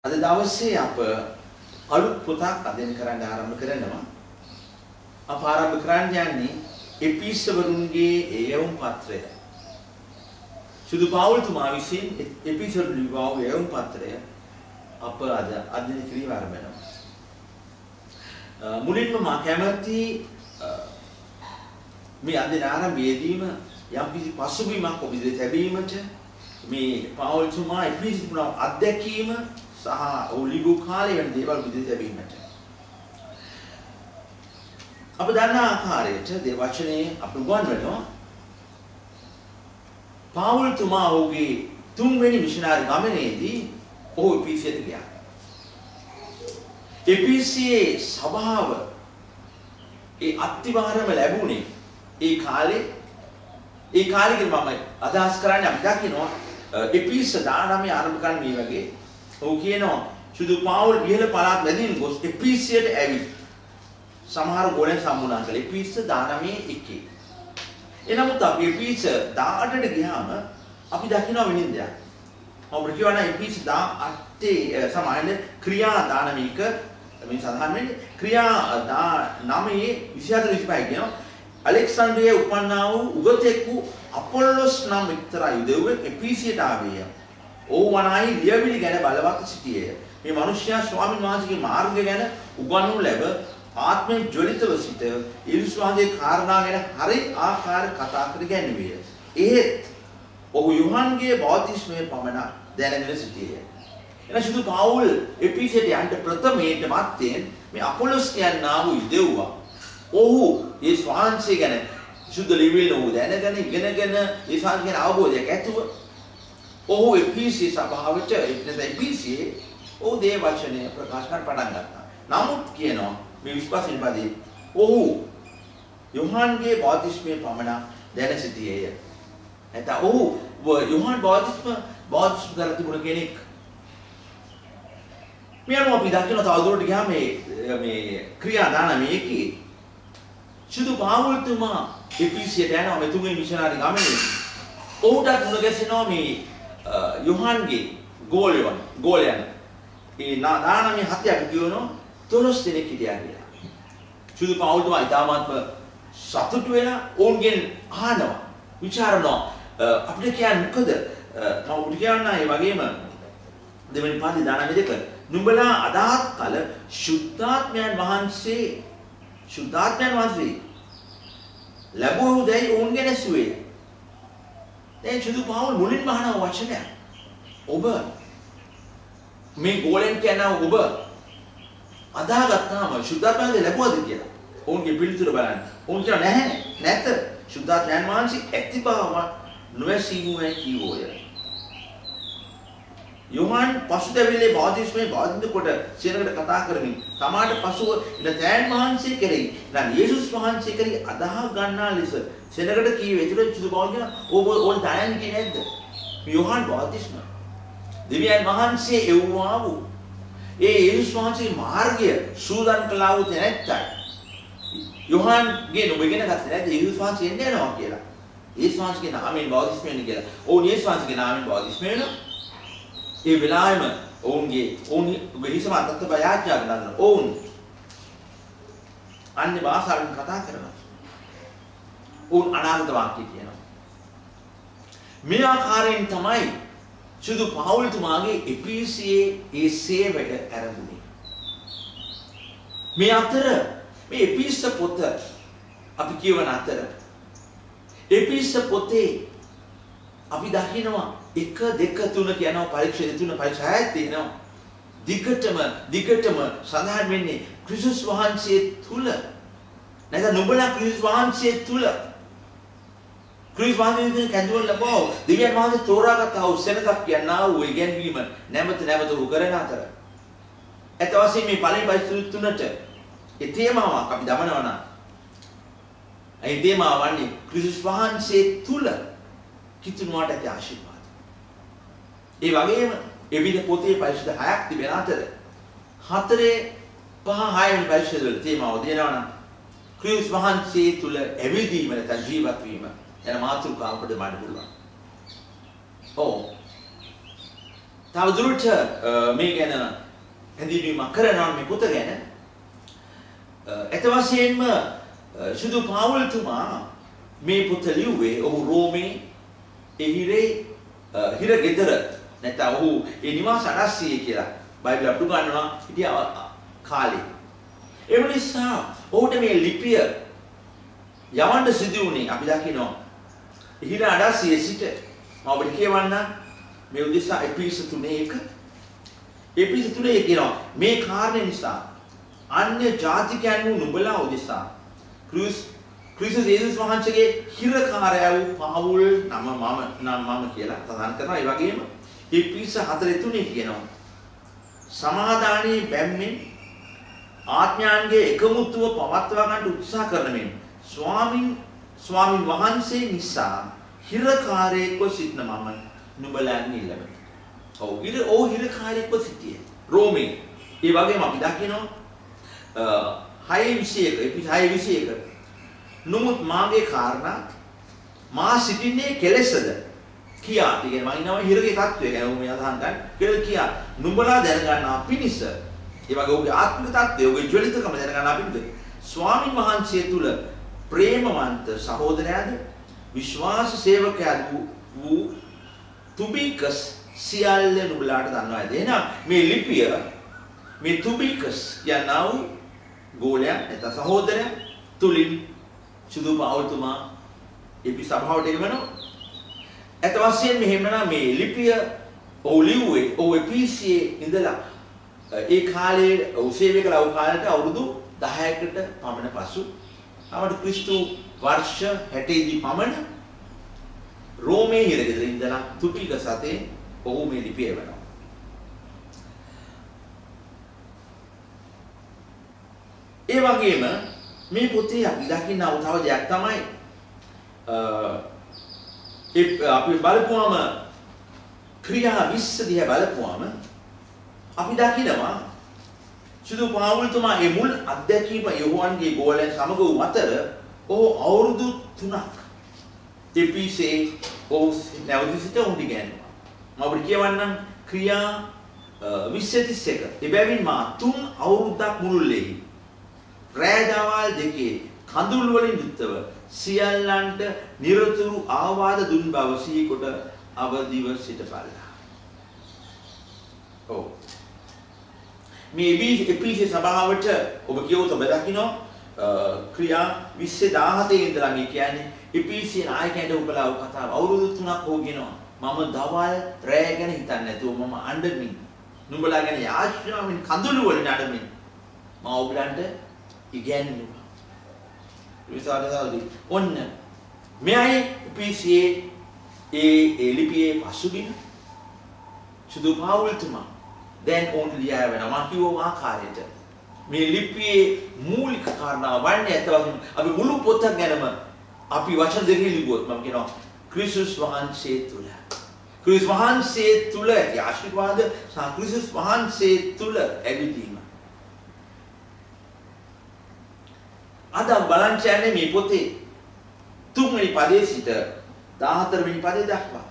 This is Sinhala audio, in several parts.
අද දවසේ අප අලුත් පොතක් අධ්‍යයනය කරන්න ආරම්භ කරනවා. අප ආරම්භ කරන්න යන්නේ එපිසවරුන්ගේ එයවුම් පත්‍රය. සුදු පාවුල්තුමා විසින් එපිසවරු ලිව්වා වූ එයවුම් පත්‍රය අප අද අධ්‍යයනය කිරීම ආරම්භ කරනවා. මුලින්ම මා කැමැති මේ අධ්‍යයන ආරම්භයේදීම යම්කිසි පසුබිමක් ඔබ ඉදිරියට ලැබීමට මේ පාවුල්තුමා එපිසවරු අධ්‍යක්ීම සහ ඔලිගු කාලේ වෙන දේවල් විදිහට ලැබීමට අප දන්න ආකාරයට දේ වචනේ අප උගන්වනවා පාවුල්තුමා ඔහුගේ තුන්වෙනි මිෂනාරි ගමනේදී ඔහු එපිසියට ගියා. එපිසියේ සභාව ඒ අත්විවරම ලැබුණේ ඒ කාලේ මම අදහස් කරන්නේ අපි දකිනවා එපිස 19 ආරම්භ කරන මේ වගේ ඔහු කියනවා සුදු පාවුල් ඉහළ පළාත් මැදින් ගොස් එපිසියට ඇවිත් සමහර ගෝලයන් සම්මුණා කළේ එපිස 19:1. එනමුත් අපි එපිස 18ට ගියාම අපි දකිනවා වෙනින් දෙයක්. අපිට කියවන එපිස 18 සමානද ක්‍රියා 19ක මේ සඳහන් වෙන්නේ ක්‍රියා 9:24-25 කියනවා ඇලෙක්සැන්ඩ්‍රියාවේ උපන්නා වූ උගතෙක් වූ අපොල්ලොස් නම් එක්තරා යුදෙව්වෙක් එපිසියට ආවේය. ඔහු වනාහි ලියවිලි ගැන බලවත් සිටියේය. මේ මිනිසයා ස්වාමීන් වහන්සේගේ මාර්ගය ගැන උගන්වනු ලැබ ආත්මයෙන් ජොලිතව සිට යේසුස් වහන්සේගේ කාරණා ගැන හරි ආකාර කතා කර ගැනීමය. ඒත් ඔහු යොහන්ගේ බෞතිස්මය පමණ දැනගෙන සිටියේය. එන සුදු පාවුල් එපිසියට යන්න ප්‍රථමයෙන් මත්තෙන් මේ අපොලොස් කියනා වූ යුදෙව්වා. ඔහු යේසුස් වහන්සේ ගැන සුදු ලියවිලි ඔහු දැනගෙන ඉගෙනගෙන යේසුස් වහන්සේ ගැන අවබෝධයක් ඇතුව ඔහු එපිසි සභාවට එපිසියේ ඔහු දේ වචනය ප්‍රකාශ කරන්න පටන් ගත්තා. නමුත් කියනවා මේ විශ්වාසින් පදී ඔහු යොහන්ගේ බෞතිස්මය පමණ දැන සිටියේය. නැත්නම් ඔහු යොහන් බෞතිස්ම කර තිබුණ කෙනෙක්. මේ අනුව අපි දකින්න තවදුරටට ගියාම මේ ක්‍රියා 19 සුදු පාවුල්තුමා එපිසියට යනවා මේ තුන්වෙනි මිෂනාරි ගමනේ. ඔහුටත් මුණ ගැසෙනවා මේ යොහන්ගේ ගෝලයන් ඒ 19:7 කියනවා 13 දෙනෙක් හිටියා කියලා. සුදු පාවුල්තුමා ඊටාත්ම සතුටු වෙලා ඕන්ගෙන් අහනවා විචාරනවා අපිට කියන්නේ මොකද මම උඩ කියන්නා ඒ වගේම දෙවෙනි පාඩේ 19:2 නුඹලා අදාත් කල සුද්ධාත්මයන් වහන්සේ ලැබුවු දෙයි ඕන්ගෙන ඇසුවේ. දැන් සුදු පාවුල් මුලින්ම අහන වචනය ඔබ මේ ගෝලෙන් කියන ඔබ අදාගත්තාම සුද්ධාත්මයන් ලැබුවද කියලා. ඔවුන්ගේ පිළිතුර බලන්න. ඔවුන් කියන නැහැ නැත. සුද්ධාත්මයන් වහන්සේ ඇති බව නොවැසීමුයි කීවෝය. යොහන් පසුතැවිලි බෞද්ධිස්මේ බෞද්ධ කොට සියනකට කතා කරමින් තමාට පසුව ඉන තෑන් වහන්සේ කෙරෙහි නම් යේසුස් වහන්සේ කෙරෙහි අදාහ ගන්නා ලෙස සියනකට කීවේ. ඒතර සුදු පාවුල් කියන ඔබ ඕල් දයන් කියන්නේ නැද්ද? යොහන් බෞද්ධිස්ම දෙවියන් වහන්සේ එව්වා වූ ඒ යේසුස් වහන්සේගේ මාර්ගය සූදානම් කළා වූ තැනැත්තයි. යොහන්ගේ නුඹ ඉගෙන ගත්තේ නැද්ද යේසුස් වහන්සේ එන්නේ යනවා කියලා. යේසුස් වහන්සේගේ නාමයෙන් බෞද්ධිස්ම වෙන්නේ කියලා. ඕන් යේසුස් වහන්සේගේ නාමයෙන් බෞද්ධිස්ම වෙනවා. ඒ වෙලාවෙම ඔවුන් වෙහිසම අතත් බයාජ්ජා ගන්න ඔවුන් අන්‍ය භාෂාවෙන් කතා කරනවා. ඔවුන් අනාගත වාක්‍ය කියනවා. මේ ආකාරයෙන් තමයි සුදු පාවුල්තුමාගේ එපිසියේ ඒ සේවය ආරම්භුනේ. මේ අතර මේ එපිස පොත අපි කියවන අතර එපිස පොතේ අපි දකිනවා 1 2 3 කියනවා පරීක්ෂා 3 පරීක්ෂා 6 තියෙනවා. දිගටම සඳහන් වෙන්නේ ක්‍රිස්තුස් වහන්සේ තුල. නැත්නම් නුඹලා ක්‍රිස්තුස් වහන්සේ තුල. ක්‍රිස්තුස් වහන්සේ කැඳවල ලබව දෙවියන් වහන්සේ තෝරාගත්තා වූ සෙනඟක් කියනා වූ ඉගැන්වීම නැවත උ කරන අතර. ඒත් වශයෙන් මේ පළවෙනි පරීක්ෂා 3ට ඒ තේමාවක් අපි දමනවා නම් ඒ තේමාව වන්නේ ක්‍රිස්තුස් වහන්සේ තුල කිතුණුවාට ඇති ආශිර්වාද. ඒ වගේම එවිට පොතේ පරිශුද්ධ 6ක් තිබෙන අතර 4 5 6 වෙනි පරිශුද්ධ වල තේමාව දෙනවා නම් ක්‍රිස්තුස් වහන්සේ තුල ඇවිදීම නැත්නම් ජීවත් වීම යන මාතෘකාව අපිට බලන්න පුළුවන්. ඔව් තවදුරට මේ ගැන හැඳින්වීමක් කරනවා මේ පොත ගැන. ඇත්ත වශයෙන්ම සුදු පාවුල්තුමා මේ පොත ලිව්වේ ඔහු රෝමේ හිර ගෙදර නැත්නම් ඔහු ඒ නිවාස අඩස්සියේ කියලා බයිබල් අපට ගන්නවා හිටිය කාලේ. ඒ නිසා ඔහුට මේ ලිපිය යවන්න සිදු වුණේ අපි දකිනවා හිර අඩස්සියේ සිට මම ඔබට කියවන්න මේ උදෙසා එපිස 3:1 එපිස 3:1 කියනවා මේ කාරණේ නිසා අන්‍ය ජාතිකයන් වූ නුඹලා උදෙසා ක්‍රිස්තුස් යේසුස් වහන්සේගේ හිරකාරයා වූ පාවුල් මම කියලා සඳහන් කරනවා. ඒ වගේම එපිස 4:3 කියනවා සමාදානයේ බැම්මෙන් ආඥාන්ගේ එකමුතුව පවත්වා ගන්න උත්සාහ කරන මෙන් ස්වාමින් වහන්සේ නිසා හිරකාරයෙක්ව සිටින මම නුඹලන් ඉල්ලමි. ඔව් හිරකාරයෙක්ව සිටියේ රෝමේ. ඒ වගේම අපි දකිනවා 6:21 නමුත් මාගේ කාරණා මා සිටින්නේ කෙලෙසද කියා. ඒ කියන්නේ මම ඉන්නවා හිරගේ තත්වය ගැන මම අදහන් ගන්න. කියා නුඹලා දැනගන්නා පිණිස ඒ වගේ ඔහුගේ ආත්මික තත්ත්වය ඔහුගේ ජීවිතකම දැනගන්නා පිණිස ස්වාමින් වහන්සේ තුල ප්‍රේමවන්ත සහෝදරයාද විශ්වාස සේවකයාද වූ තුබිකස් සියල්ල නුඹලාට දන්වාද. එහෙනම් මේ ලිපිය මේ තුබිකස් යනව ගෝලයා නැත්නම් සහෝදරයා තුලින් සුදු පාවුල්තුමා එපි සභාවට එවනවා. ඇත්ත වශයෙන්ම මෙහෙමනම් මේ ලිපිය ඔහු ලිව්වේ ඔහු එපිසියේ ඉඳලා ඒ කාලේ ඔහු සේවය කළ කාලයට අවුරුදු 10කට පමණ පසු අපට ක්‍රිස්තු වර්ෂ 60 දී පමණ රෝමේ හිරගෙදර ඉඳලා තුබිකස් අතේ ඔහු මේ ලිපිය එවනවා. ඒ වගේම මේ පොතේ අපි දකින්න තව දෙයක් තමයි අපි බලපුවම ක්‍රියා 20 දිහා බලපුවම අපි දකිනවා සුදු පාවුල්තුමා මේ මුල් අධ්‍යක්ීම යෝහන්ගේ ගෝලයන් සමග වූ අතර ඔහු අවුරුදු 3ක් එපිසේ ඔහු නැවත සිට උන්ටි ගෑනවා. මම ඔබට කියවන්නම් ක්‍රියා 20:31 එබැවින් මා 3 අවුරුද්දක් මුළුල්ලේ රෑ දවල් දෙකේ කඳුළු වලින් යුක්තව සියල්ලන්ට නිරතුරු ආවාද දුන් බව සිහිකොට අවදිව සිටපල්ලා. ඔව්. මේ එපිසේ සභාවට ඔබ කියවුවොත් ඔබ දකින්න ක්‍රියා 20:17 ඉඳලා මේ කියන්නේ එපිසේ නායකයන්ට ඔබලා කතාව අවුරුදු 3ක් හොගෙනවා. මම දවල් රෑ ගැන හිතන්නේ නැතුව මම අඬමින් නුඹලා ගැන යාඥාවෙන් කඳුළු වලින් අඬමින් මම ඔබලන්ට ඉගැන්නුවා. විසාරදාදී ඔන්න මෙයි එපිසේ ඒ ලිපියේ පසුබිම සුදු පාවුල්තුමා දැන් ඕන් ලියා වෙනවා කිව්ව ආකාරයට මේ ලිපියේ මූලික කාරණා වන්නේ අතවගින් අපි මුළු පොත ගැනම අපි වචන දෙකකින් ලිව්වොත් මම කියනවා ක්‍රිස්තුස් වහන්සේ තුල ඇති ආශිර්වාද සහ ක්‍රිස්තුස් වහන්සේ තුල ඇවිදීම. අද බලන්න යන්නේ මේ පොතේ 3 වෙනි පදයේ සිට 14 වෙනි පදේ දක්වා.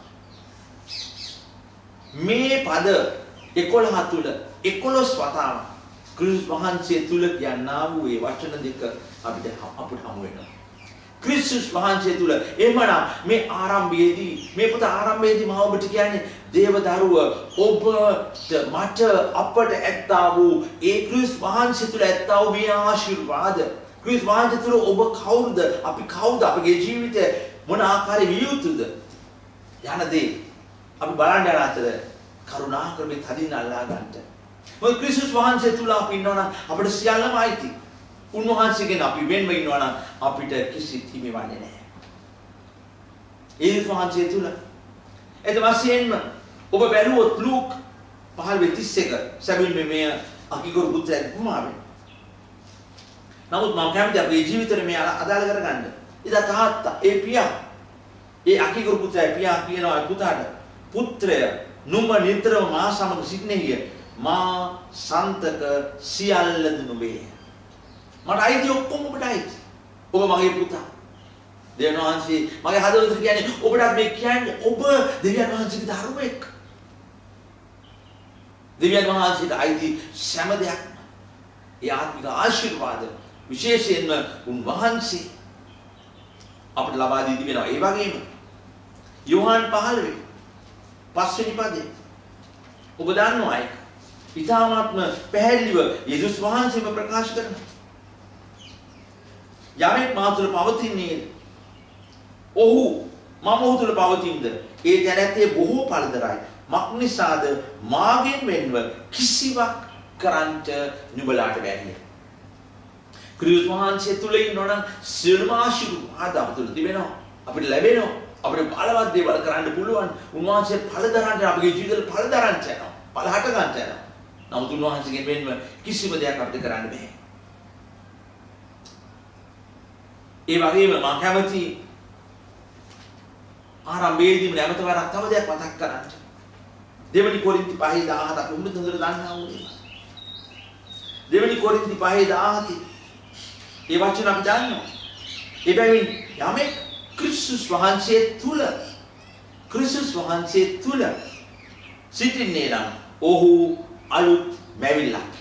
මේ පද 11 තුල 11 වතාවක් ක්‍රිස්තුස් වහන්සේ තුල කියනා වූ ඒ වචන දෙක අපිට හමු වෙනවා. ක්‍රිස්තුස් වහන්සේ තුල එමනම් මේ ආරම්භයේදී මේ පොත ආරම්භයේදී මම ඔබට කියන්නේ දේවදරුව ඔබට මට අපට ඇත්තා වූ ඒ ක්‍රිස්තුස් වහන්සේ තුල ඇත්තා වූ මේ ආශිර්වාද ක්‍රිස්තුස් වහන්සේ තුල ඔබ කවුරුද අපි කවුද අපගේ ජීවිතය මොන ආකාරයේ විය යුතුද යන දේ අපි බලන්න යන අතර කරුණාකර මේ තදින් අල්ලා ගන්නට. මොකද ක්‍රිස්තුස් වහන්සේ තුල අපි ඉන්නවා නම් අපිට සියල්ලම අයිති. උන්වහන්සේගෙන් අපි වෙන්ව ඉන්නවා නම් අපිට කිසිත් හිමිවන්නේ නැහැ. ඒ වහන්සේ තුල එත වශයෙන්ම ඔබ බැලුවොත් ලූක් 15:31 සැබවින්ම මේ අකිගොරු පුත්‍රයෙක් වුණාවේ. නමුත් මම කැමති අපේ ජීවිතේ මේ අදාළ කරගන්න. ඉතින් තාත්තා ඒ පියා ඒ අකිගොරු පුත්‍රයා පියා කියනවා පුතාට පුත්‍රය නුඹ නිතරම මා සමග සිටින්නේය මා සන්තක සියල්ලද නුඹේ. මට අයිති ඔක්කොම ඔබට අයිති. ඔබ මගේ පුතා. දෙවියන් වහන්සේ මගේ හදවතට කියන්නේ ඔබට මේ කියන්නේ ඔබ දෙවියන් වහන්සේගේ දරුවෙක්. මට අයිති ඔක්කොම ඔබට. මගේ ජීවිතේ මගේ හදවතට කියන්නේ ඔබ දෙවියන් වහන්සේගේ දරුවෙක්. මගේ හදවතට කියන්නේ ඔබ මගේ පුතා. දෙවියන් වහන්සේට අයිති සෑම දෙයක්ම ඒ ආත්මික ආශිර්වාද විශේෂයෙන්ම උන්වහන්සේ අපිට ලබා දී තිබෙනවා. ඒ වගේම යෝහන් 15 පස්වෙනි පදේ ඔබ දන්නවා ඒක. ඊ타මාත්ම පැහැදිලිව යේසුස් වහන්සේම ප්‍රකාශ කරනවා. යමෙක් මා තුළ පවතින්නේ ඔහු මම ඔහු තුළ පවතිනද ඒ තැනැත්තේ බොහෝ ඵලදරයි. මක් නිසාද මාගෙන් වෙන්ව කිසිවක් කරන්නට නුඹලාට බැහැ. ක්‍රිස්තුස් වහන්සේ තුළ ඉන්නවනම් සියලුම ආශිර්වාද අප තුළ තිබෙනවා. අපිට ලැබෙනවා. අපිට බලවත් දේවල් කරන්න පුළුවන්. උන්වහන්සේ ඵල දරන්න අපගේ ජීවිතවල ඵල දරන්න යනවා. ඵල හට ගන්න යනවා. නමුත් උන්වහන්සේගෙන් වෙන්ව කිසිම දෙයක් අපිට කරන්න බෑ. ඒ වගේම මම කැමති ආරම්භයේදීම නැවත වරක් තව දෙයක් මතක් කරන්න. දෙවනි කොරින්ති 5:17 අපි උඹ හොඳට දන්නා වුණේ. දෙවනි කොරින්ති 5:17 ඒ වචන අපි දන්නවා. ඒ බැවින් යමෙක් ක්‍රිස්තුස් වහන්සේ තුල සිටින්නේ නම් ඔහු අලුත් මැවිල්ලක්.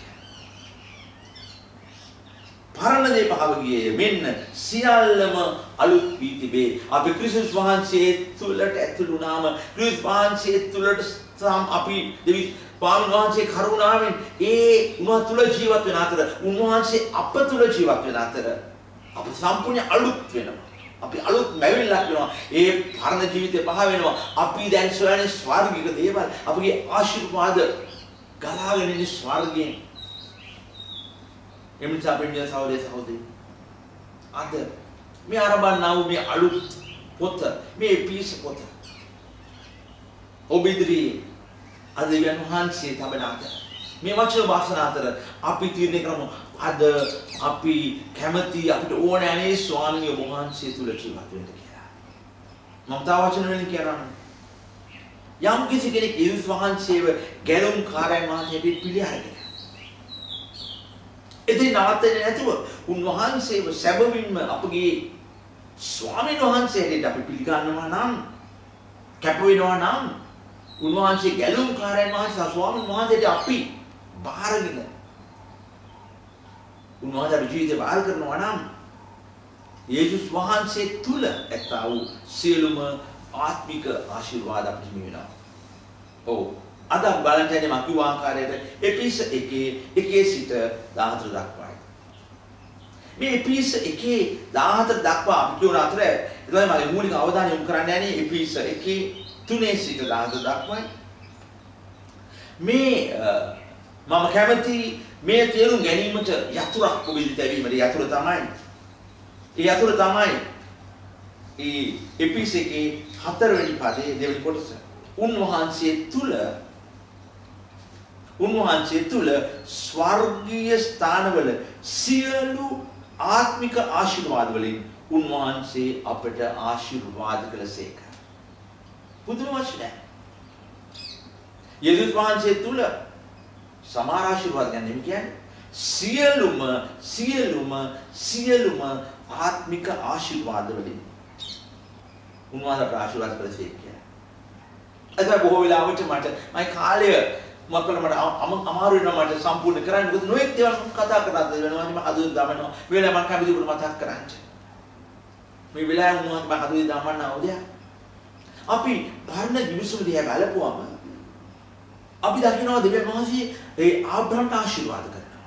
පරණ දේ පහව ගියේ මෙන්න සියල්ලම අලුත් වී තිබේ. අපි ක්‍රිස්තුස් වහන්සේ තුලට ඇතුළු වුණාම ක්‍රිස්තුස් වහන්සේ තුලට අපි දෙවි ස්වාමීන් වහන්සේ කරුණාවෙන් ඒ උන්වහන්සේ තුල ජීවත් වෙන අතර උන්වහන්සේ අප තුල ජීවත් වෙන අතර අපි සම්පූර්ණ අලුත් වෙනවා. අපි අලුත් මැවිල්ලක් වෙනවා. ඒ පරණ ජීවිතේ පහ වෙනවා. අපි දැන් සොයන්නේ ස්වර්ගික දේවල්. අපගේ ආශිර්වාද ගලාගෙන ඉන්නේ ස්වර්ගයෙන්. එමිසා පිටිය සහෝදරි අද මේ ආරම්භනා වූ මේ අලුත් පොත මේ පිස පොත ඔබ ඉදිරියේ අද දෙවියන් වහන්සේ තබන අතර මේ වචන වාසන අතර අපි තීරණය කරමු අද අපි කැමති අපිට ඕන අනේ ස්වාමීන් වහන්සේ තුල ජීවත් වෙන්න කියලා. මම තා වචන වලින් කියනවා යම් කිසි කෙනෙක් යේසුස් වහන්සේව ගැලුම් කාර්යයන් වහන්සේට පිළිඅරගෙන එදින නවත්තන්නේ නැතුව උන්වහන්සේව සැබවින්ම අපගේ ස්වාමීන් වහන්සේට අපි පිළිගන්නවා නම් කැප වෙනවා නම් උන්වහන්සේ ගැලුම් කාර්යයන් වහන්සේ ස්වාමීන් වහන්සේට අපි බාරගෙන උන්වහන්සේ ජීවිතය බාර කරනවා නම් යේසුස් වහන්සේ තුල ඇත්තා වූ සියලුම ආත්මික ආශිර්වාද අපිට වෙනවා. ඔව් අද බලන්න යන්නේ මම කිව්ව ආකාරයට එපිස 1 සිට 14 දක්වායි. මේ එපිස 1 14 දක්වා අපි කියන අතර එතකොට මගේ මූලික අවධානය යොමු කරන්න යන්නේ එපිස 1 3 සිට 14 දක්වායි. මේ මම කැමති මේ තේරුම් ගැනීමට යතුරක් ඔබිලි තැබීමට යතුර තමයි. ඒ යතුර තමයි ඒ එපිස 1 4 වෙනි පදයේ දෙවෙනි කොටස. උන්වහන්සේ තුල ස්වර්ගීය ස්ථානවල සියලු ආත්මික ආශිර්වාද වලින් උන්වහන්සේ අපට ආශිර්වාද කළසේක. පුදුම වචනයක්. යේසුස් වහන්සේ තුල සමාන ආශිර්වාද ගැන කියන්නේ සියලුම ආත්මික ආශිර්වාද වලින් උන්වහන්සේ ආශිර්වාද කළසේක. අද බොහෝ වෙලාවට මට මගේ කාලය මට අමාරු වෙනවා මට සම්පූර්ණ කරන්න. මොකද නොඑක් දේවල් කතා කරලා වෙනවා මම හදුවේ දාමනවා. වෙලාව මම කැමති උඩ මතක් කරන්න. මේ වෙලාව මොනවද මම හදුවේ දාමනවා උදේ. අපි ධර්ම විශ්ව දිහා බලපුවම අපි දකිනවා දෙවියන් වහන්සේ ඒ ආබ්‍රහම්ට ආශිර්වාද කරනවා.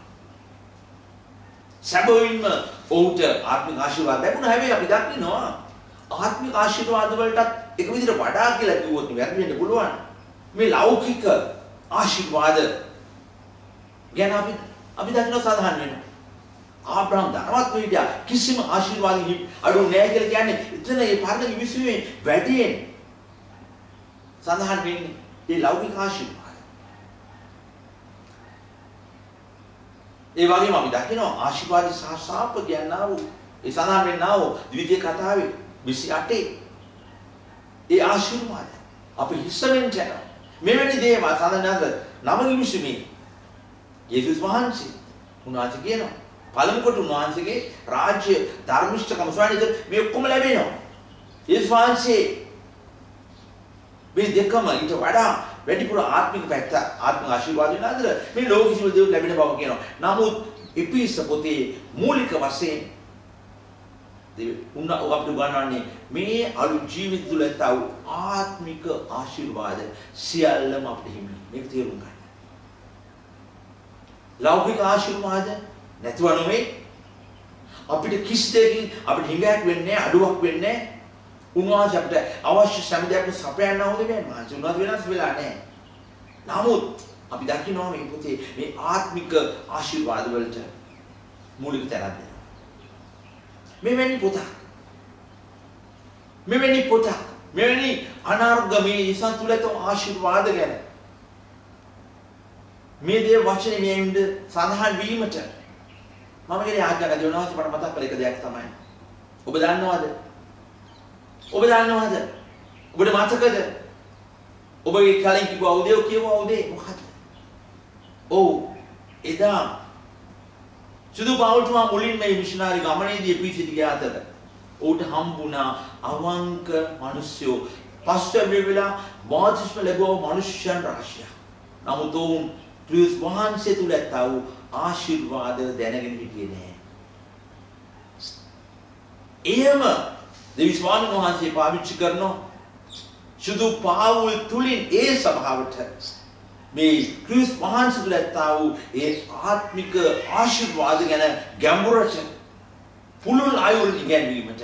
සැබවින්ම ඔහුට ආත්මික ආශිර්වාද ලැබුණා. හැබැයි අපි දකිනවා ආත්මික ආශිර්වාද වලටත් එක විදිහට වඩා කියලා කිව්වොත් වැරදි වෙන්න පුළුවන්. මේ ලෞකික ආශිර්වාද ගැන අපි දකින්න සාධාරණ වෙනවා. ආබ්‍රහම් ධනවත් වෙයිද කිසිම ආශිර්වාදකින් අඩු නැහැ කියලා කියන්නේ එතන මේ පරණ විශ්වයේ වැඩියෙන් සඳහන් වෙන්නේ මේ ලෞකික ආශිර්වාද. ඒ වගේම අපි දකිනවා ආශිර්වාද සහ ශාප කියනවා ඒ සඳහන් වෙන්නා වූ ද්විතීය කතාවේ 28 ඒ ආශිර්වාද අපි හිස්සෙන් යනවා. මෙවැනි දේවල් සඳහන් නවගි විශ්වයේ යේසුස් වහන්සේ උන්වහන්සේ කියනවා පළමු කොට උන්වහන්සේගේ රාජ්‍ය ධර්මිෂ්ඨකම සොයන්නේ මේ ඔක්කොම ලැබෙනවා. යේසුස් වහන්සේ මේ දෙකම ඊට වඩා වැඩිපුර ආත්මික පැත්ත ආත්මික ආශිර්වාද වෙන අතර මේ ලෝක ජීවිත දේවල් ලැබෙන බව කියනවා. නමුත් එපිස පොතේ මූලික වශයෙන් උන්න අපිට ගන්නවන්නේ මේ අලුත් ජීවිත තුළ තව ආත්මික ආශිර්වාද සියල්ලම අපිට හිමි. මේක තේරුම් ගන්න. ලෞකික ආශිර්වාද නැතුව නෙමෙයි අපිට කිසි දෙයකින් අපිට හිඟයක් වෙන්නේ අඩුවක් වෙන්නේ උන්වහන්සේ අපිට අවශ්‍ය සෑම දෙයක්ම සපයන්න ඕනේ නෑ. මාංශ උනත් වෙනස් වෙලා නෑ. නමුත් අපි දකිනවා මේ පොතේ මේ ආත්මික ආශිර්වාද වලට මූලික තැනක් දෙනවා. මෙවැනි පොතක් මෙවැනි අනාර්ගමී ඉසන් තුලත ආශිර්වාද ගැන මේ දේ වචනේ මෙයින්ද සඳහන් වීමට මම කියන්නේ ආඥා දෙනවා මට මතක් කළ එක දෙයක් තමයි. ඔබ දන්නවද? ඔබට මතකද? ඔබගේ කලින් කිව්ව උදේ කියවුවා උදේ මොකක්ද? ඔව් එදා සුදු පවුල්තුමා මුලින්ම මේ මිෂනාරි ගමනේදී පිටිට ගිය අතර ඌට හම්බුණා අවංක මිනිස්සු පස්සේ වෙලා බාධිස්ම ලැබුව මිනිස්යන් රාශියක්. නමුත් උන් ක්‍රිස් වහන්සේ තුල ඇත්තව ආශිර්වාද දැනගෙන හිටියේ නෑ. එහෙම දෙවි ස්වාමීන් වහන්සේ පාවිච්චි කරනවා සුදු පාවුල් තුලින් ඒ සභාවට මේ ක්‍රිස් වහන්සේ තුල ඇත්තව ඒ ආත්මික ආශිර්වාද ගැන ගැඹුරට පුළුල් අයුරින් ඉගැන්වීමට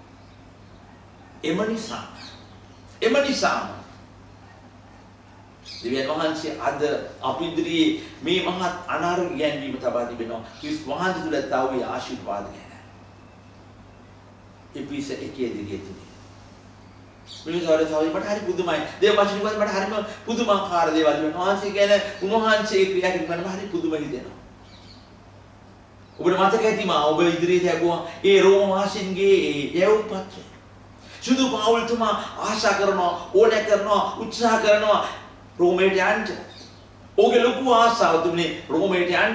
එම නිසා දෙවියන් වහන්සේ අද අපි ඉදිරියේ මේ මහත් අනාරෝග්‍ය ගැනීම තබා තිබෙනවා. ක්‍රිස් වහන්සේ තුල ඇත්තව ඒ ආශිර්වාද ගැන. එපිස එකේ දිගේ මිනිස්සුන්ට සාවි මට හරි පුදුමයි. දේව වචන වල මට හරිම පුදුමාකාර දේවල් වෙනවා. උන්වහන්සේ ගැන උන්වහන්සේ ක්‍රියා කිරීම හරි පුදුම හිතෙනවා. ඔබට මතක ඇති මා ඔබ ඉදිරියට යගුවා ඒ රෝම වාසීන්ගේ යැව් පත්‍රය. සුදු පවුල්තුමා ආශා කරනවා, ඕනෑ කරනවා, උත්සාහ කරනවා රෝමයට යන්න. ඔහුගේ ලොකු ආසාව තිබුණේ රෝමයට යන්න.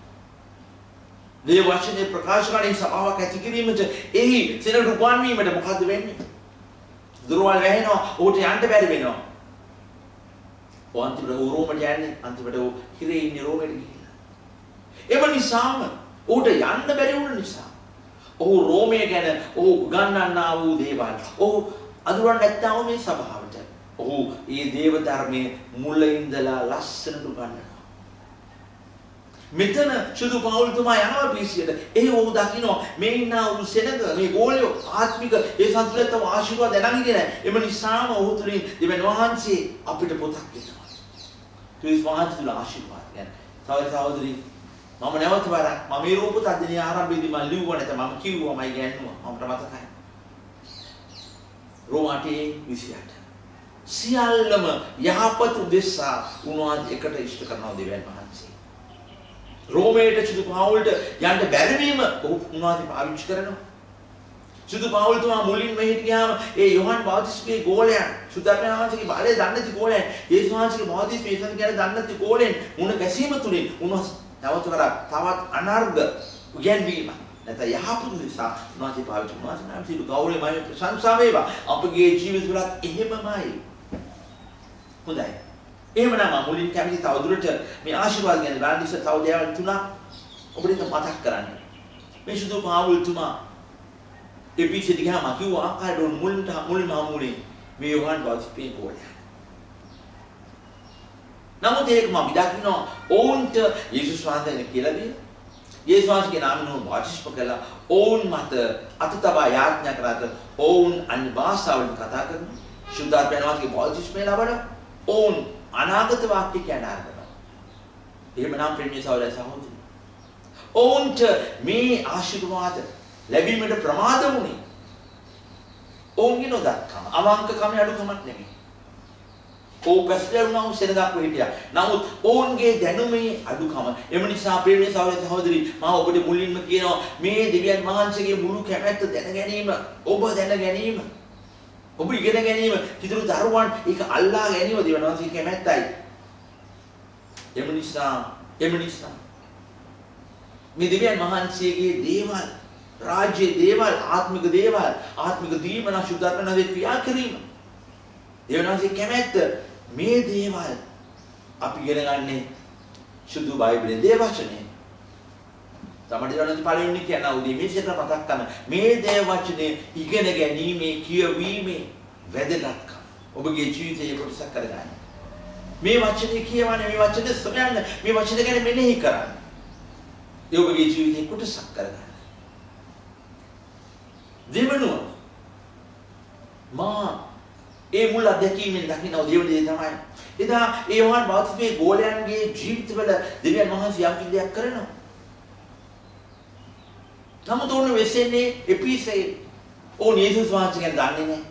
දේව වචනේ ප්‍රකාශ කරන සභාවක් ඇති කිරීමට එහි සෙනඟ උපන් වීමට මොකද්ද වෙන්නේ? දුරවල් වැහෙනවා, ඔහුට යන්න බැරි වෙනවා. අන්තිමට රෝමයට යන්නේ, අන්තිමට හිරේ ඉන්නේ රෝමයට ගිහිල්ලා. එම නිසාම ඔහුට යන්න බැරි වුණ නිසා ඔහු රෝමය ගැන ඔහු උගන්වන්නා වූ දේවල් ඔහු අඳුරන්නේ නැත්නම් මේ සභාවට ඔහු මේ දේව ධර්මයේ මුල ඉඳලා ලස්සනට උගන්වනවා. මෙතන සුදු පවුල්තුමා යනවා පිසියට. එහි ඔහු දකිනවා මේ ඉන්නා වූ සෙනඟ මේ ගෝලිය ආත්මික ඒ සංතුලිතව ආශිර්වාද දැනගන්නේ නැහැ. එම නිසාම ඔහු තුලින් දෙවියන් වහන්සේ අපිට පොතක් දෙනවා. ක්‍රිස් වහන්සේ තුල ආශිර්වාද ගැන. සහෝදරි මම නැවත වරක් මම මේ රූපත අධ්‍යයනය ආරම්භයේදී මම ලිව්වා නැත මම කිව්වා මම ගෑනුවා මට මතකයි. රෝමාටේ 28. සියල්ලම යහපත් උදෙසා උන්වහන්සේ එකට ඉෂ්ට කරනවා දෙවියන් වහන්සේ. රෝමයට සුදු පවුල්ට යන්න බැරි වීම උන්වහන්සේ පාවිච්චි කරනවා. සුදු පවුල්තුමා මුලින්ම හිටියාම ඒ යෝහන් බාප්තිස්මේ ගෝලයන් සුද්ධාත්මයන්ගේ බලය දන්නේ නැති ගෝලයන් යේසුස් වහන්සේගේ බාප්තිස්මේ ඉස්සන් කියන දන්නේ නැති ගෝලෙන් මුණ ගැසීම තුලින් උන්වහන්සේ තවත් තවත් අනර්ග උගන්වීම නැත්නම් යහපත් නිසා උන්වහන්සේ පාවිච්චි කරනවා. නම් සිදු ගෞරවය මම ප්‍රශංසා වේවා. අපගේ ජීවිත වලත් එහෙමමයි. හොඳයි. එහෙමනම් මම මුලින් කැමති තවදුරට මේ ආශිර්වාද ගැන ගාන්ධිස තව දේවල් තුනක් ඔබට මතක් කරන්න. මේ සුදු පාවුල්තුමා එපිසිට ගියාම කිව්වා ආකාරයෙන් මුලින්ම හමුනේ මේ යෝහන් බාප්තිස්මේ ගෝලයන්. නමුත් ඒක මම දකිනවා ඔවුන්ට යේසුස් වහන්සේ කියලා දීලා යේසුස් වහන්සේගේ නාමයෙන් බාප්තිස්ම කළා. ඔවුන් මත අත තබා යාඥා කරාට ඔවුන් අන්‍ය භාෂාවලින් කතා කරනවා. සුද්ධාත්මයන්ගේ බාප්තිස්මය ලබන ඔවුන් අනාගත වාක්‍ය කියන අරගෙන. එහෙමනම් ප්‍රේමී සහෝදරයනි ඔවුන්ට මේ ආශිර්වාද ලැබීමට ප්‍රමාද වුණේ ඔවුන්ගේ නොදක්කම අවංකකම අඩුකමක් නෙමෙයි. ඔව් පැස්ලුණා සෙනගක් වෙහිටියා. නමුත් ඔවුන්ගේ දැනුමේ අඩුකම. එම නිසා ප්‍රේමී සහෝදරි මම ඔබට මුලින්ම කියනවා මේ දෙවියන් වහන්සේගේ මුළු කැමැත්ත දැන ගැනීම ඔබ දැන ගැනීම ඔබ ඉගෙන ගැනීම කිතුරු දරුවන් ඒක අල්ලා ගැනීම දෙවියන් වහන්සේගේ කැමැත්තයි. එම නිසා මේ දෙවියන් වහන්සේගේ දේවල් රාජ්‍ය දේවල් ආත්මික දීමන සුද්ධාත්මනාවේ ක්‍රියා කිරීම දෙවියන් වහන්සේ කැමැත්ත මේ දේවල් අපි ඉගෙන ගන්නේ සුදු බයිබලයේ දේ වචනේ. තමයි දැනන පළවෙනි කියන උදේ මේ විදිහට මතක් කරන මේ දේ වචනේ ඉගෙන ගැනීමේ කියවීමේ වැදගත්කම. ඔබගේ ජීවිතයේ කොටසක් කරගන්න. මේ වචනේ කියවන්නේ මේ වචනේ සොයන්න මේ වචන ගැන මෙනෙහි කරන්න. ඒ ඔබගේ ජීවිතයේ කොටසක් කරගන්න. දෙවනුව මා ඒ මුල අධ්‍යක්ීමෙන් දකින්න දෙවන දේ තමයි එදා ඒ යෝහන් බෞතිස්මේ ගෝලයන්ගේ ජීවිතවල දෙවියන් වහන්සේ යම් කිසියක් කරනවා. නමුත් උන් වෙසෙන්නේ එපිසේ ඕන් යේසුස් වහන්සේ ගැන දන්නේ නැහැ.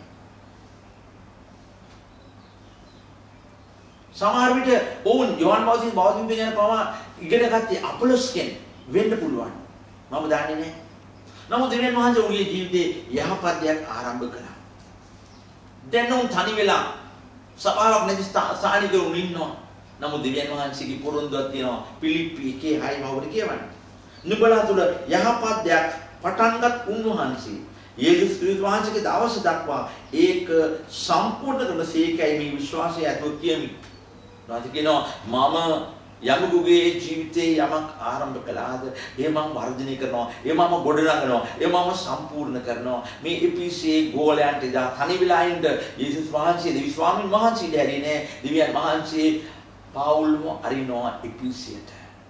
සමහර විට ඕන් යෝහන් බෞතිස්මේ ගැන පවා ඉගෙන ගත්තේ අපොලොස්ගෙන් වෙන්න පුළුවන්. මම දන්නේ නැහැ. නමුත් දෙවියන් වහන්සේ උන්ගේ ජීවිතේ යහපත් දෙයක් ආරම්භ කළා. දැන් උන් තනි වෙලා සභාවක් නැති සානික උන් ඉන්නවා. නමුත් දෙවියන් වහන්සේගේ පොරොන්දුවක් තියෙනවා. පිලිප්පි 1:6 මවට කියවන්නේ. නුඹලා තුල යහපත් දෙයක් පටන්ගත් උන්වහන්සේ යේසුස් ක්‍රිස්තුස් වහන්සේගේ දවස දක්වා ඒක සම්පූර්ණ කරන සේකයි මේ විශ්වාසය ඇතුව කියමි. ඊට කියනවා මම යමකුගේ ජීවිතේ යමක් ආරම්භ කළාද ඒ මම වර්ධනය කරනවා ඒ මම ගොඩනගනවා ඒ මම සම්පූර්ණ කරනවා. මේ එපිසේ ගෝලයන්ට දා තනි වෙලා ඉන්න යේසුස් වහන්සේ දෙවි ස්වාමීන් වහන්සේ දැරියේ නෑ. දෙවියන් වහන්සේ පාවුල්ව අරිනවා එපිසියට.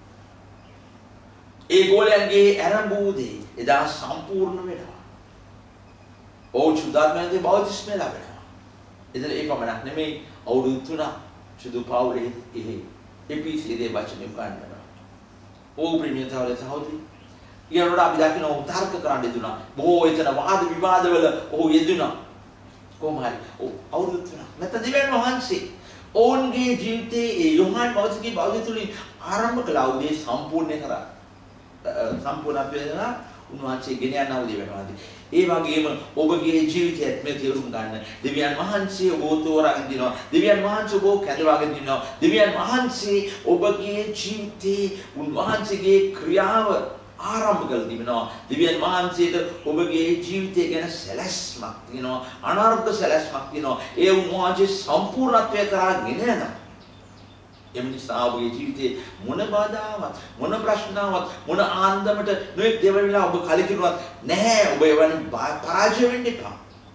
ඒ ගෝලයන්ගේ ආරම්භ දේ එදා සම්පූර්ණ වෙනවා. ඕ සුදාත්මයන්ගේ බෞද්ධිස්මය ලැබෙනවා. එතන ඒ පමණක් නෙමෙයි අවුරුදු 3ක් සුදු පාවුලේ එහි එපිසේ දේ වචනේ උගන්වනවා. ඕ ප්‍රේමියතාවල සහෝදරි ඊයනෝට අපි දකින්න ඔහු තර්ක කරන්න යෙදුනා. බොහෝ එතන වාද විවාදවල ඔහු යෙදුනා. කොහොම හරි අවුරුදු 3ක් නැත්නම් දෙවියන් වහන්සේ ඔවුන්ගේ ජීවිතයේ ඒ යෝහන් බෞද්ධගේ බෞද්ධ තුලින් ආරම්භ කළා උදේ සම්පූර්ණ කරා. සම්පූර්ණත්වය වෙනවා උන්වහන්සේ ගෙන යනවා දෙවියන්. ඒ වගේම ඔබගේ ජීවිතයත් මේ තේරුම් ගන්න. දෙවියන් වහන්සේ ඔබ තෝරාගෙන දිනවා. දෙවියන් වහන්සේ ඔබ කැඳවාගෙන දිනවා. දෙවියන් වහන්සේ ඔබගේ ජීවිතේ උන්වහන්සේගේ ක්‍රියාව ආරම්භ කළ දිනවා. දෙවියන් වහන්සේට ඔබගේ ජීවිතය ගැන සැලැස්මක් තියෙනවා. අනාර්ථ සැලැස්මක් තියෙනවා. ඒ උන්වහන්සේ සම්පූර්ණත්වය කරා ගෙන යනවා. එම්නිසා ඔබගේ ජීවිතේ මොන බාධාවක් මොන ප්‍රශ්නාවක් මොන ආන්දමට නොඑක් දේවල් වෙලා ඔබ කලකිරුණත් නැහැ. ඔබ එවැනි පරාජය වෙන්න එපා.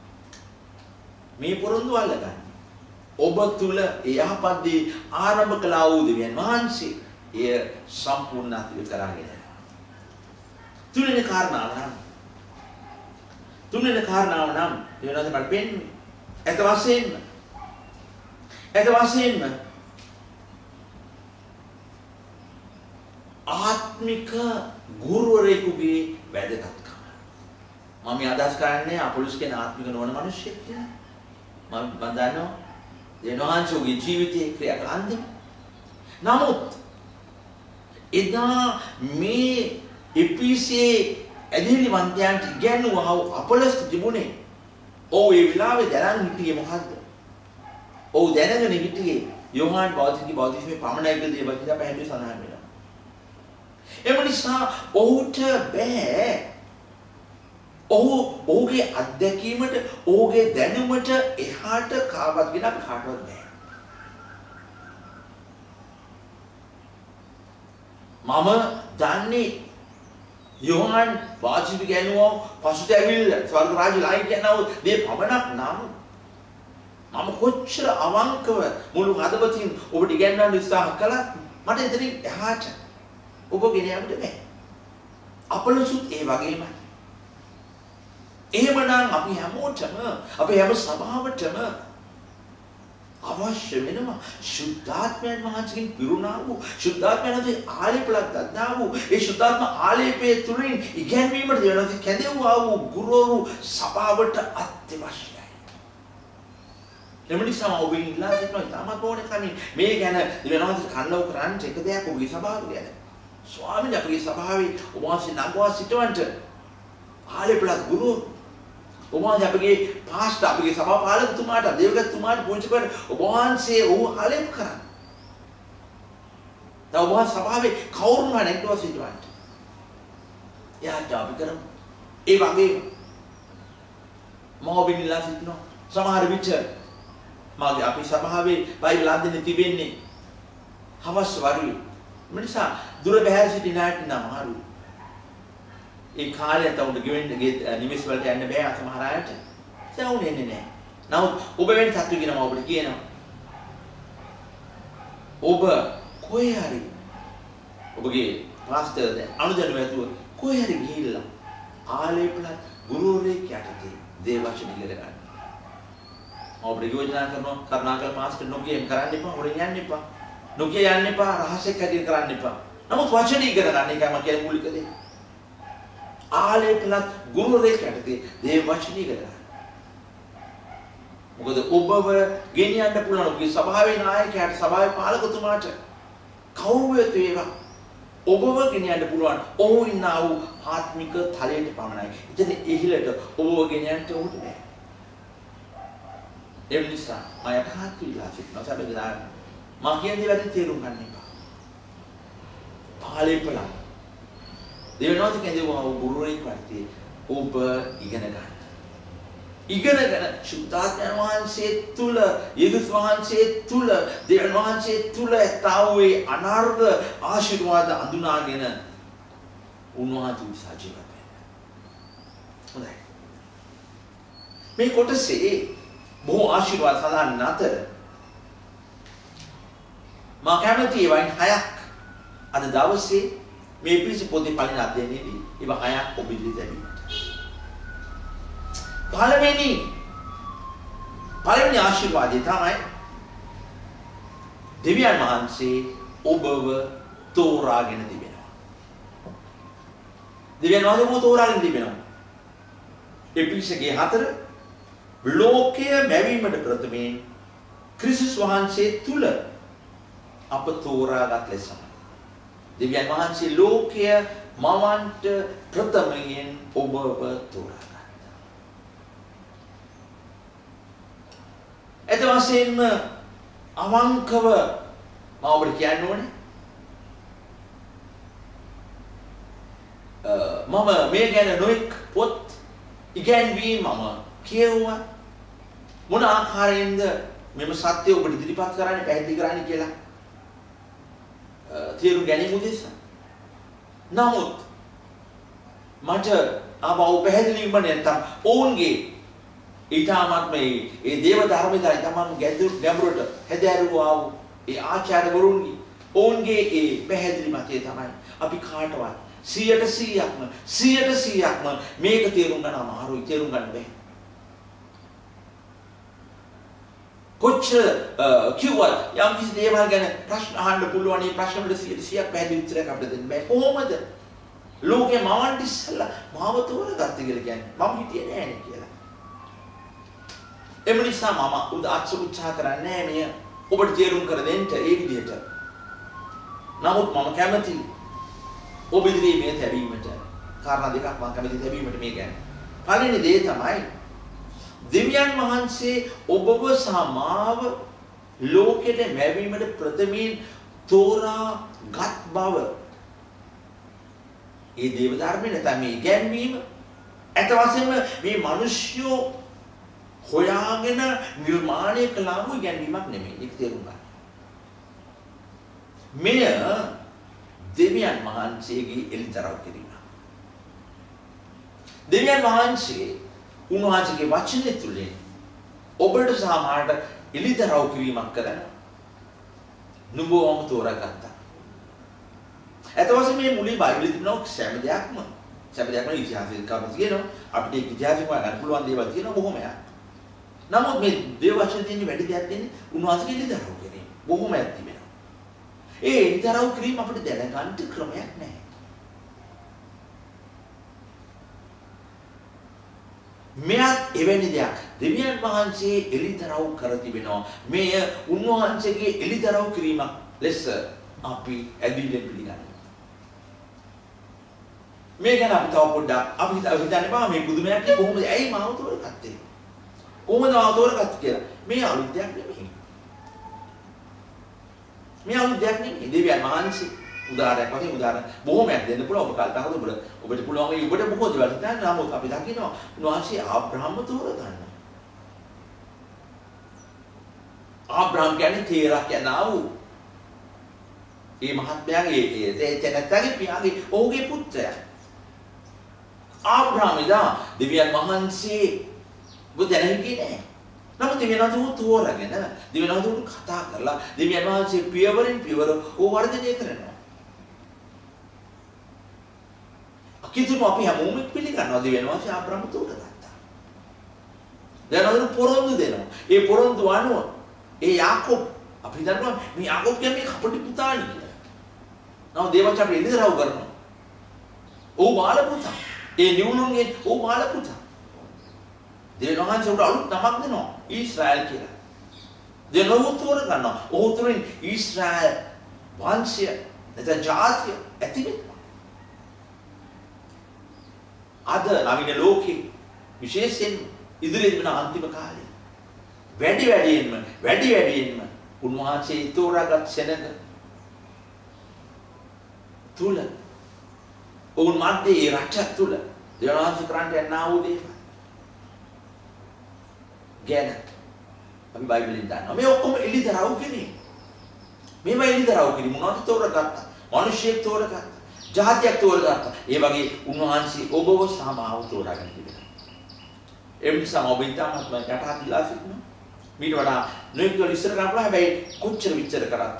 මේ පොරොන්දු අල්ලගන්න. ඔබ තුල යහපත් දේ ආරම්භ කළා වූ දෙවියන් වහන්සේ එය සම්පූර්ණත්වයට කරගෙන යනවා. තුන්වෙනි කාරණාව නම් වෙනද මට පෙන්නේ. ඇත්ත වශයෙන්ම ආත්මික ගුරුවරයෙකුගේ වැදගත්කම. මම අදහස් කරන්නේ අපොලොස් කියන ආත්මික නොවන මිනිස්සෙක් කියලා. මම දන්නවා දෙනවාන්සෝගේ ජීවිතයේ ක්‍රියාකාරකම්. නමුත් එදා මේ එපිසේ ඇදහිලිවන්තයන්ට ඉගැන්වුවා අපොලොස් තිබුණේ. ඔව් ඒ විලාවේ දැනන් හිටියේ මොකද්ද? ඔව් දැනගෙන හිටියේ යෝහන් බෞද්ධිස්මේ පමණයි කියලා දේවල් කියලා පැහැදිලි සඳහන් වෙනවා. එම නිසා ඔහුට බෑ ඔහුගේ අත්දැකීමට ඔහුගේ දැනුමට එහාට කාවත් ගෙන අපි කාටවත් බෑ. මම දන්නේ යෝහන් වාචික ගැනුවා පසුට ඇවිල්ලා ස්වර්ග රාජ්‍ය ලයි කියනවා මේ පමණක් නම් මම කොච්චර අවංකව මුළු හදවතින් ඔබට ඉගෙනන්න උත්සාහ කළත් මට එතනින් එහාට ඔබ ගෙන යන්න බෑ. අපොලොසුත් ඒ වගේමයි. එහෙමනම් අපි හැමෝටම අපේ හැම සභාවටම අවශ්‍ය වෙනවා සුද්ධාත්මයන් වහන්සේගෙන් පිරුණා වූ සුද්ධාත්මයන්ගේ ආලේපලක් ගන්නා වූ ඒ සුද්ධාත්ම ආලේපයේ තුලින් ඉගැන්වීමට දෙවනත් කැඳෙවුවා වූ ගුරුවරු සභාවට අත්‍යවශ්‍යයි. එමණිසම ඔබ ඉන්ලා සිටිනවා තාමත් ඕනේ කමින් මේ ගැන දෙවනත් කන්නව කරන්න එක දෙයක් ඔබගේ සභාව ගැන. ස්වාමීන් අපේ සභාවේ ඔබ වහන්සේ නංගවා සිටවන්ට ආලේපලක් ගුරු ඔබ වහන්සේ අපගේ පාස්ටර් අපගේ සභා පාලකතුමාට දේවගතුමාට පුංචි කර ඔබ වහන්සේ ඔහු ආලේප කරන්න. දැන් ඔබ සභාවේ කවුරුන් හරි නැග්ටවා සිටවන්ට. එයාට අපි කරමු. ඒ වගේම මම ඔබ ඉන්ලා සිටිනවා සමහර විට මාගේ අපි සභාවේ බයිබල් අධ්‍යයනය තිබෙන්නේ හවස් වරුවේ. මිනිසා දුර බැහැර සිටින අයට නම් අමාරුයි. ඒ කාලේ තවුන්ට ගෙවෙන්න නිවෙස් වලට යන්න බෑ සමහර අයට. සවුන් එන්නේ නැහැ. නමුත් ඔබ වෙන තත්ත්වෙ ගැන මම ඔබට කියනවා. ඔබ කොහේ හරි ඔබගේ පාස්ටර් අනුදැනුම ඇතුව කොහේ හරි ගිහිල්ලා ආලේපනත් ගුරුවරයෙක් යටතේ දේවචන ඉගෙන ගන්න. ඔබට යෝජනා කරනවා කරුණාකර පාස්ටර් නොකියම් කරන්න එපා, හොරෙන් යන්න එපා. නොකිය යන්න එපා, රහසක් හැටියට කරන්න එපා. නමුත් වචන ඉගෙන ගන්න එකයි මම කියන්නේ මූලික දේ. ආලේපනත් ගුරුවරයෙක් යටතේ දේවචන ඉගෙන ගන්න. මොකද ඔබව ගෙනියන්න පුළුවන් ඔබගේ සභාවේ නායකයාට, සභාවේ පාලකතුමාට කවුරු වෙත වේවා ඔබව ගෙනියන්න පුළුවන් ඔහු ඉන්නා වූ ආත්මික තලයට පමණයි. ඉතින් ඉහිලට ඔබව ගෙනියන්න උට බෑ. ඒ නිසා මම යටහත් විලා සිටිනවා සබඳාන. මම කියන්නේ වැඩි තේරුම් ගන්න එපා. ආලේපලා දෙවියන්වත් කියන්නේ ගුරුවරයෙක් වගේ ඔබ ඉගෙන ගන්න. ඉගෙනගෙන සුද්ධාත්මයන් වහන්සේ තුල, යේසුස් වහන්සේ තුල, දෙවියන් වහන්සේ තුල ඇතාවේ අනර්ග ආශිර්වාද අඳුනාගෙන උන්වහන්සේ සජීව වෙන්න. හොඳයි. මේ කොටසේ බොහෝ ආශිර්වාද සඳහන් අතර මා කැමති වයින් 6ක් අද දවසේ මේ පිළිසි පොතේ පළවෙනි අධ්‍යයනයේදී ඒවා 6ක් ඔබ ඉදිරියට ලැබෙනවා. පළවෙනි ආශිර්වාදය තමයි දෙවියන් වහන්සේ ඔබව තෝරාගෙන තිබෙනවා. දෙවියන් වහන්සේ ඔබව තෝරාගෙන තිබෙනවා. එපිසගේ 4 ලෝකය මැවීමට ප්‍රථමයෙන් ක්‍රිස්තුස් වහන්සේ තුල අප තෝරාගත් ලෙසම දෙවියන් වහන්සේ ලෝකය මවන්ට ප්‍රථමයෙන් ඔබව තෝරා. එත වශයෙන්ම අවංකව මම ඔබට කියන්න ඕනේ මම මේ ගැන නොඑක් පොත් ඉගැන්වීම් මම කියවුවා මොන ආකාරයෙන්ද මෙම සත්‍ය ඔබට ඉදිරිපත් කරන්නේ පැහැදිලි කරන්නේ කියලා තේරුම් ගැනීම උදෙසා. නමුත් මට ආවව පැහැදිලි වීම නැත්තම් ඔවුන්ගේ ඊටමත් මේ දේව ධර්මයයි තමන් ගැඹුරට හැදෑරුවා වූ ඒ ආචාර්යවරුන්ගේ ඔවුන්ගේ ඒ පැහැදිලි මතය තමයි අපි කාටවත් 100%ක්ම මේක තේරුම් ගන්න අමාරුයි, තේරුම් ගන්න බැහැ. කොච්චර කිව්වත් යම් කිසි දේවල් ගැන ප්‍රශ්න අහන්න පුළුවන්. මේ ප්‍රශ්න වලට 100%ක් පැහැදිලි උත්තරයක් අපිට දෙන්න බෑ. කොහොමද ලෝකේ මවන්ට ඉස්සලා මාව තෝරගත්තේ කියලා කියන්නේ මම හිතියේ නෑනේ කියලා. එම නිසා මම උත්සාහ කරන්නේ මෙය ඔබට තේරුම් කර දෙන්න ඒ විදිහට. නමුත් මම කැමති ඔබ ඉදිරියේ මේ තැබීමට කාරණා දෙකක් මම කැමති තැබීමට මේ ගැන. පළවෙනි දේ තමයි දෙවියන් වහන්සේ ඔබව සහ මාව ලෝකෙට මැවීමට ප්‍රථමයෙන් තෝරාගත් බව. ඒ දේව ධර්මයේ නැත්නම් මේ ඉගැන්වීම ඇත්ත වශයෙන්ම මේ මිනිස්සු හොයාගෙන නිර්මාණය කළා වූ ඉගැන්වීමක් නෙමෙයි. ඒක තේරුම් ගන්න. මෙය දෙවියන් වහන්සේගේ එළිදරව් කිරීම. දෙවියන් වහන්සේ උන්වහන්සේගේ වචනය තුළින් ඔබට සහ මාට එළිදරව් කිරීමක් කරනවා. නුඹවම තෝරාගත්තා. ඇත්ත වශයෙන්ම මේ මුලින් බයිබලෙ තිබෙන සෑම දෙයක්ම ඉතිහාසයේ කවදාවත් කියනවා අපිට ඒක ඉතිහාසයෙන් හොයන්න පුළුවන් දේවල් තියෙනවා බොහොමයක්. නමුත් මේ දේව වචන තියෙන වැඩි දෙයක් තියෙන්නේ උන්වහන්සේගේ එළිදරව් කිරීම. බොහොමයක් තිබෙනවා. ඒ එළිදරව් කිරීම අපිට දැනගන්න ක්‍රමයක් නැහැ. මෙයත් එවැනි දෙයක් දෙවියන් වහන්සේ එළිදරව් කර තිබෙනවා. මෙය උන්වහන්සේගේ එළිදරව් කිරීමක් ලෙස අපි ඇදහිල්ලෙන් පිළිගන්නවා. මේ ගැන අපි තව පොඩ්ඩක් අපි හිතන්නේ බා මේ පුදුමයක් නේ කොහොමද ඇයි මාව තෝරගත්තේ? කොහොමද මාව තෝරගත්තේ කියලා. මේ අලුත් දෙයක් නෙමෙයි. මේ අලුත් දෙයක් නෙමෙයි. දෙවියන් වහන්සේ උදාහරණයක් වශයෙන් උදාහරණ බොහොමයක් දෙන්න පුළුවන්. ඔබ කල්පනා කරලා ඔබට පුළුවන් මේ ඔබට බොහෝ දේවල් හිතන්න. නමුත් අපි දකිනවා උන්වහන්සේ ආබ්‍රහම්ව තෝරගන්නවා. ආබ්‍රහම් කියන්නේ තේරක් යනා වූ. මේ මහත්මයාගේ ඒ තැනැත්තගේ පියාගේ ඔහුගේ පුත්‍රයා. ආබ්‍රහම් ඉදා දෙවියන් වහන්සේ බුදැන හිටියේ නෑ. නමුත් දෙවියන් වහන්සේ තෝරගෙන දෙවියන් වහන්සේ කතා කරලා දෙවියන් වහන්සේ පියවරින් පියවර ඕ වර්ධනය කරනවා. අකිතුම අපි හැමෝම පිළිගන්නවා දෙවියන් වහන්සේ ආබ්‍රහම් තෝරගත්තා. දැන් අද පොරොන්දු දෙනවා. ඒ පොරොන්දු අනුව ඒ යාකෝබ් අපි දන්නවා මේ යාකෝබ් කියන්නේ කපටි පුතාණි කියලා. නම දේවචාප එළිදරව් කරනවා. ਉਹ බාල පුතා. ඒ නිවුණුන්ගේ ਉਹ බාල පුතා. දෙවියන් වහන්සේ උට අලුත් නමක් දෙනවා ඊශ්‍රායල් කියලා. දෙනව තෝර ගන්නවා. ඔහු තුලින් ඊශ්‍රායල් වංශය නැත්නම් ජාතිය ඇති වෙනවා. අද නවීන ලෝකේ විශේෂයෙන් ඉදිරියට වෙන අන්තිම කාලේ වැඩියෙන්ම උන්වහන්සේ තෝරාගත් සෙනඟ තුල ඔවුන් මැදේ රට තුල දෙවනාංශ කරන්ට යනා වූ දේවල් ගැන අපි බයිබලෙන් දන්නවා. මේ ඔක්කොම එළිදරව් කෙනේ. මේවා එළිදරව් කෙනේ මොනවද තෝරගත්තා? මිනිහෙක් තෝරගත්තා. ජාතියක් තෝරගත්තා. ඒ වගේ උන්වහන්සේ ඔබව සමාව තෝරාගෙන තිබෙනවා. ඒ නිසා ඔබ ඉතාමත්ම යටහත්ලා සිටිනවා. මීට වඩා නොයෙකුවල ඉස්සර කරනවා. හැබැයි කොච්චර විචාර කරත්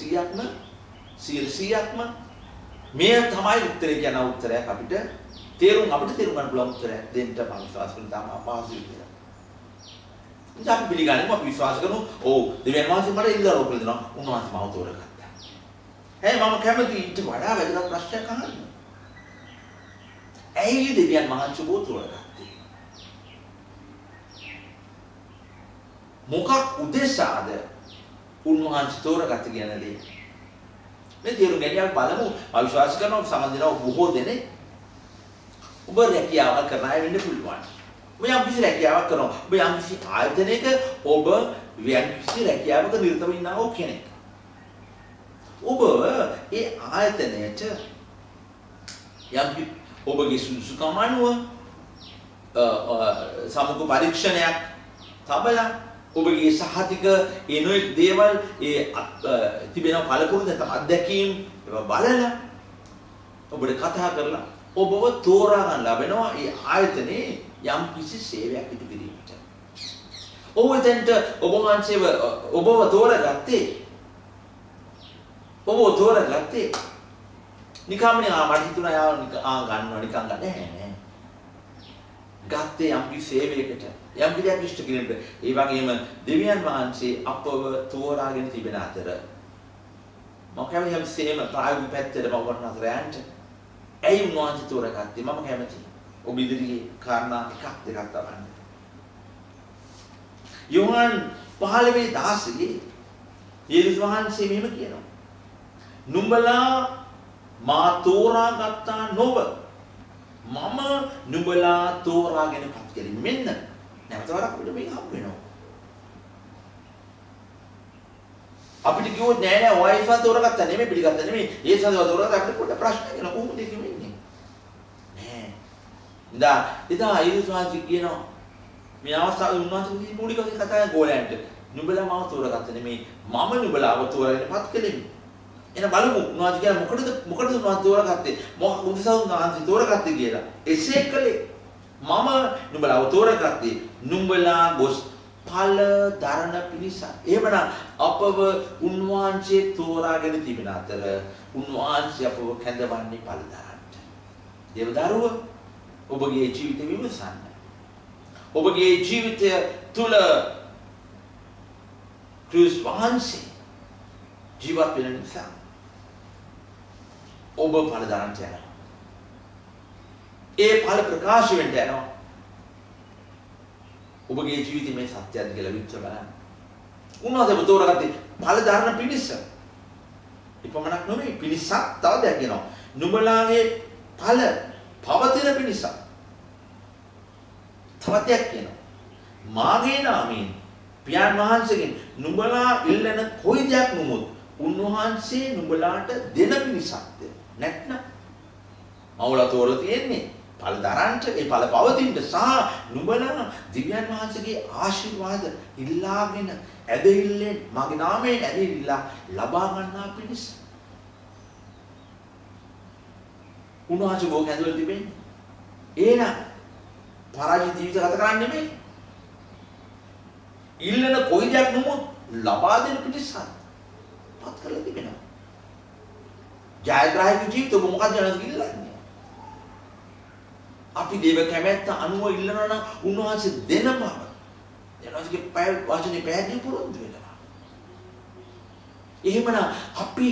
100%ක්ම මේ තමයි උත්තරේ කියන උත්තරයක් අපිට තේරුම් ගන්න පුළුවන් උත්තරයක් දෙන්න මම විශ්වාස කරන තාම අපහසුයි කියලා. ඉතින් අපි පිළිගන්නේ අපි විශ්වාස කරනවා. ඔව් දෙවියන් වහන්සේ මට ඉල්ලලා රෝපල දෙනවා. උන්වහන්සේ මාව තෝරගත්තා. හැබැයි මම කැමති ඊට වඩා වැදගත් ප්‍රශ්නයක් අහන්න. ඇයි දෙවියන් වහන්සේ බෝ තෝරගත්තේ? මොකක් උදෙසාද උන්වහන්සේ තෝරගත්තේ කියන දේ? මේ තේරුම් ගැනීම බලමු. මම විශ්වාස කරනවා සමහරවිට බොහෝ දෙනෙක් ඔබ රැකියාව කරන අය වෙන්න පුළුවන්. ඔබ යම් කිසි රැකියාවක් කරනවා. ඔබ යම් කිසි ආයතනයක ඔබ යම් කිසි රැකියාවක නිරතව ඉන්නා කෙනෙක්. ඔබ ඒ ආයතනයට යම් ඔබගේ සුසුකම් අනුව සමුක පරීක්ෂණයක් තබලා ඔබගේ සහතික එනොක් දේවල් ඒ තිබෙන පළපුරුදු නැත්නම් අත්දැකීම් ඒවා බලලා ඔබට කතා කරලා ඔබව තෝරා ගන්න ලැබෙනවා ඒ ආයතනයේ යම් කිසි සේවයක් ඉටු කිරීමට. ඔබ එතෙන්ට ඔබ වහන්සේව ඔබව තෝරගත්තේ නිකම්නේ මට හිතුණා යා ගන්නවා නිකන් ගන්න නෑ. ගත්තේ යම් කිසි සේවයකට යම් කිසියක් ඉෂ්ට කිරීමට. ඒ වගේම දෙවියන් වහන්සේ අපව තෝරාගෙන තිබෙන අතර මම කැමති හැමසේම ප්‍රායෝගික පැත්තට මම වරන අතර යන්න. ඇයි උන්වහන්සේ තෝරගත්තේ? මම කැමතියි. ඔබ ඉදිරියේ කාරණා එකක් දෙකක් තබන්න. යෝහන් 15:16 යේසුස් වහන්සේ මෙහෙම කියනවා. නුඹලා මා තෝරාගත්තා නොව මම නුඹලා තෝරාගෙන පත් කළේ. මෙන්න නැවතවරක් අපිට මේක හම්බ වෙනවා. අපිට කිව්වොත් නෑ ඔයයිසා තෝරගත්තා නෙමෙයි පිළිගත්තා නෙමෙයි. ඒසාව තෝරගත්තා අපිට පොඩ්ඩක් ප්‍රශ්නයක් එනවා. කොහොමද ඒක වෙන්නේ? නෑ. ඉතින් යේසුස් වහන්සේ කියනවා මේ අවස්ථාවේ උන්වහන්සේ මූලිකව කතා කරන ගෝලයන්ට නුඹලා මාව තෝරගත්තා නෙමෙයි මම නුඹලාව තෝරාගෙන පත් කළෙමි. එන බලමු උන්වහන්සේ කියන මොකටද උන්වහන්සේ තෝරගත්තේ? මොකක් උදෙසා උන්වහන්සේ තෝරගත්තේ කියලා. එසේ කළේ මම නුඹලාව තෝරගත්තේ නුඹලා ගොස් ඵල දරන පිණිස. එහෙමනම් අපව උන්වහන්සේ තෝරාගෙන තිබෙන අතර උන්වහන්සේ අපව කැඳවන්නේ ඵල දරන්නට. දේවදරුව ඔබගේ ජීවිතය විමසන්න. ඔබගේ ජීවිතය තුල ක්‍රිස්තුස් වහන්සේ ජීවත් වෙන නිසා ඔබ ඵල දරන්නට යනවා. ඒ ඵල ප්‍රකාශ වෙන්න යනවා. ඔබගේ ජීවිතේ මේ සත්‍යයද කියලා විචාර බලන්න. උන්වහන්සේ තෝරගත්තේ ඵල දරන පිණිස. ඉපමණක් නෙමෙයි පිණිසක් තව දෙයක් කියනවා. නුඹලාගේ ඵල පවතින පිණිස. තවත් දෙයක් කියනවා. මාගේ නාමයෙන් පියාණන් වහන්සේගෙන් නුඹලා ඉල්ලන කොයි දෙයක් නුමුත් උන්වහන්සේ නුඹලාට දෙන පිණිසක්ද? නැත්නම් මවුලා තෝරලා තියෙන්නේ ඵල දරන්ට ඒ ඵල පවතින්න සහ නුඹලා දිව්‍යන් වහන්සේගේ ආශිර්වාද ඉල්ලාගෙන ඇදහිල්ලෙන් මගේ නාමයෙන් ඇදහිල්ලා ලබා ගන්නා පිණිස උන්වහන්සේ බොහෝ කැඳවල තිබෙන්නේ. එහෙනම් පරාජිත ජීවිත ගත කරන්නේ නෙමෙයි. ඉල්ලන කොයි දෙයක් නමුත් ලබා දෙන පිණිස පත් කරලා තිබෙනවා. ජයග්‍රාහක ජීවිත ඔබ මොකද ඉල්ලන්නේ? අපි දේව කැමැත්ත අනුව ඉල්ලනවා නම් උන්වහන්සේ දෙන බව. එනවාගේ පය වචනේ පැහැදිලි පුරුදු වෙනවා. එහෙමනම් අපි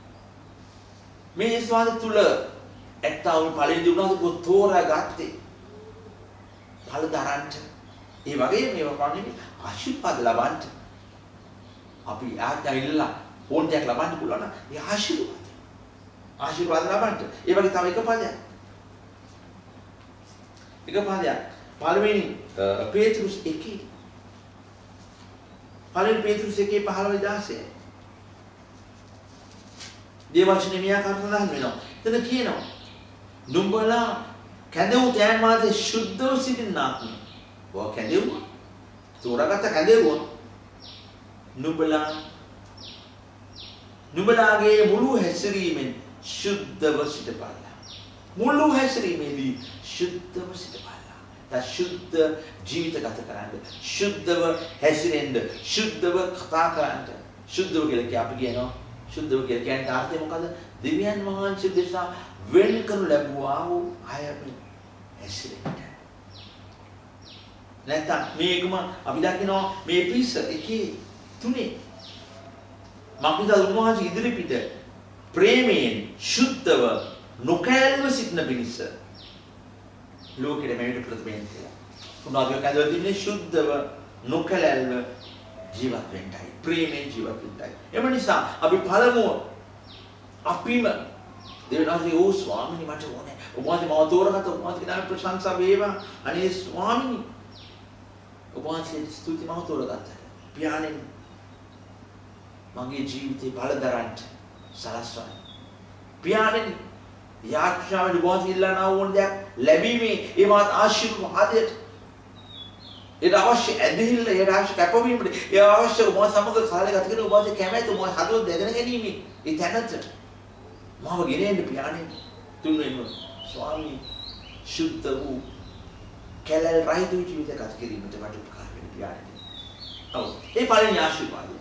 මේ ස්වාද තුල ඇත්තා වූ ඵලෙන් උන්වහන්සේ තෝරා ගත්තේ ඵල දරන්ට. ඒ වගේ මේවා කන්නේ ආශිර්වාද ලබන්න. අපි ආඥා ඉල්ලලා ඕන දෙයක් ලබන්න පුළුවන් නම් ඒ ආශිර්වාද ලබන්න. ඒ වගේ තව එක පදයක්. පළවෙනි පේතෘස් 1. පළවෙනි පේතෘස් 1:15-16. දේවචනේ මියාකාර සඳහන් වෙනවා. එතන කියනවා නුඹලා කැඳවු තෑන් වාසේ සුද්ධව සිටින්නාක් නේ. ඔය කැඳෙව්වා. තෝරාගත්ත කැඳෙව්වා. නුඹලාගේ මුළු හැසිරීමෙන් සුද්ධව සිටපල්ලා. මුළු හැසිරීමේදී සුද්ධව සිටපල්ලා. සුද්ධ ජීවිත ගත කරන්න, සුද්ධව හැසිරෙන්න, සුද්ධව කතා කරන්න. සුද්ධව කියලා අපි කියනවා. සුද්ධව කියලා කියන්නේ අර්ථය මොකද? දෙවියන් වහන්සේ දෙසා වෙන් කරනු ලැබුවා වූ අයම හැසිරෙන්න. නැත්නම් මේකම අපි දකිනවා මේ පිස 1:3. මක්නිසාද උන්වහන්සේ ඉදිරිපිට ප්‍රේමයෙන් සුද්ධව නොකෑල්ව සිටින පිණිස ලෝකෙට මෙවිට ප්‍රතිපෙන් කියලා. උන්වහන්සේ කැඳවලා තින්නේ සුද්ධව නොකෑල්ව ජීවත් වෙන්නයි. ප්‍රේමයෙන් ජීවත් වෙන්නයි. එම නිසා අපි පළමුව අපිම දෙවියන්ගේ ඕ ස්වාමීනි මට ඕනේ. ඔබ වහන්සේ මාව තෝරගත්ත ඔබ වහන්සේගේ නාමයට ප්‍රශංසා වේවා. අනේ ස්වාමීනි ඔබ වහන්සේට ස්තුති මාව තෝරගත්තට. පියාණෙනි මගේ ජීවිතේ බලදරන්ට සලස්වන්න. පියාණෙනි යාඥාවෙන් ඔබ වහන්සේ ඉල්ලනා වූ දෙයක් ලැබීමේ ඒ මාත් ආශිර්වාදයට ඒක අවශ්‍ය ඇදහිල්ල ඒ අවශ්‍ය කැපවීමට ඒ අවශ්‍ය ඔබ සමග කාලය ගත කරන ඔබ වහන්සේ කැමැති ඔබ හදවත දැගෙන ගැනීම ඒ තැනට මාව ගෙනෙන්න පියාණෙනි. තුන්වෙනි ස්වාමී සුද්ධ වූ කැලල් රහිත ජීවිත ගත කිරීමට මට උපකාර වෙන්න පියාණෙනි. ඔව් ඒ පළවෙනි ආශිර්වාදය.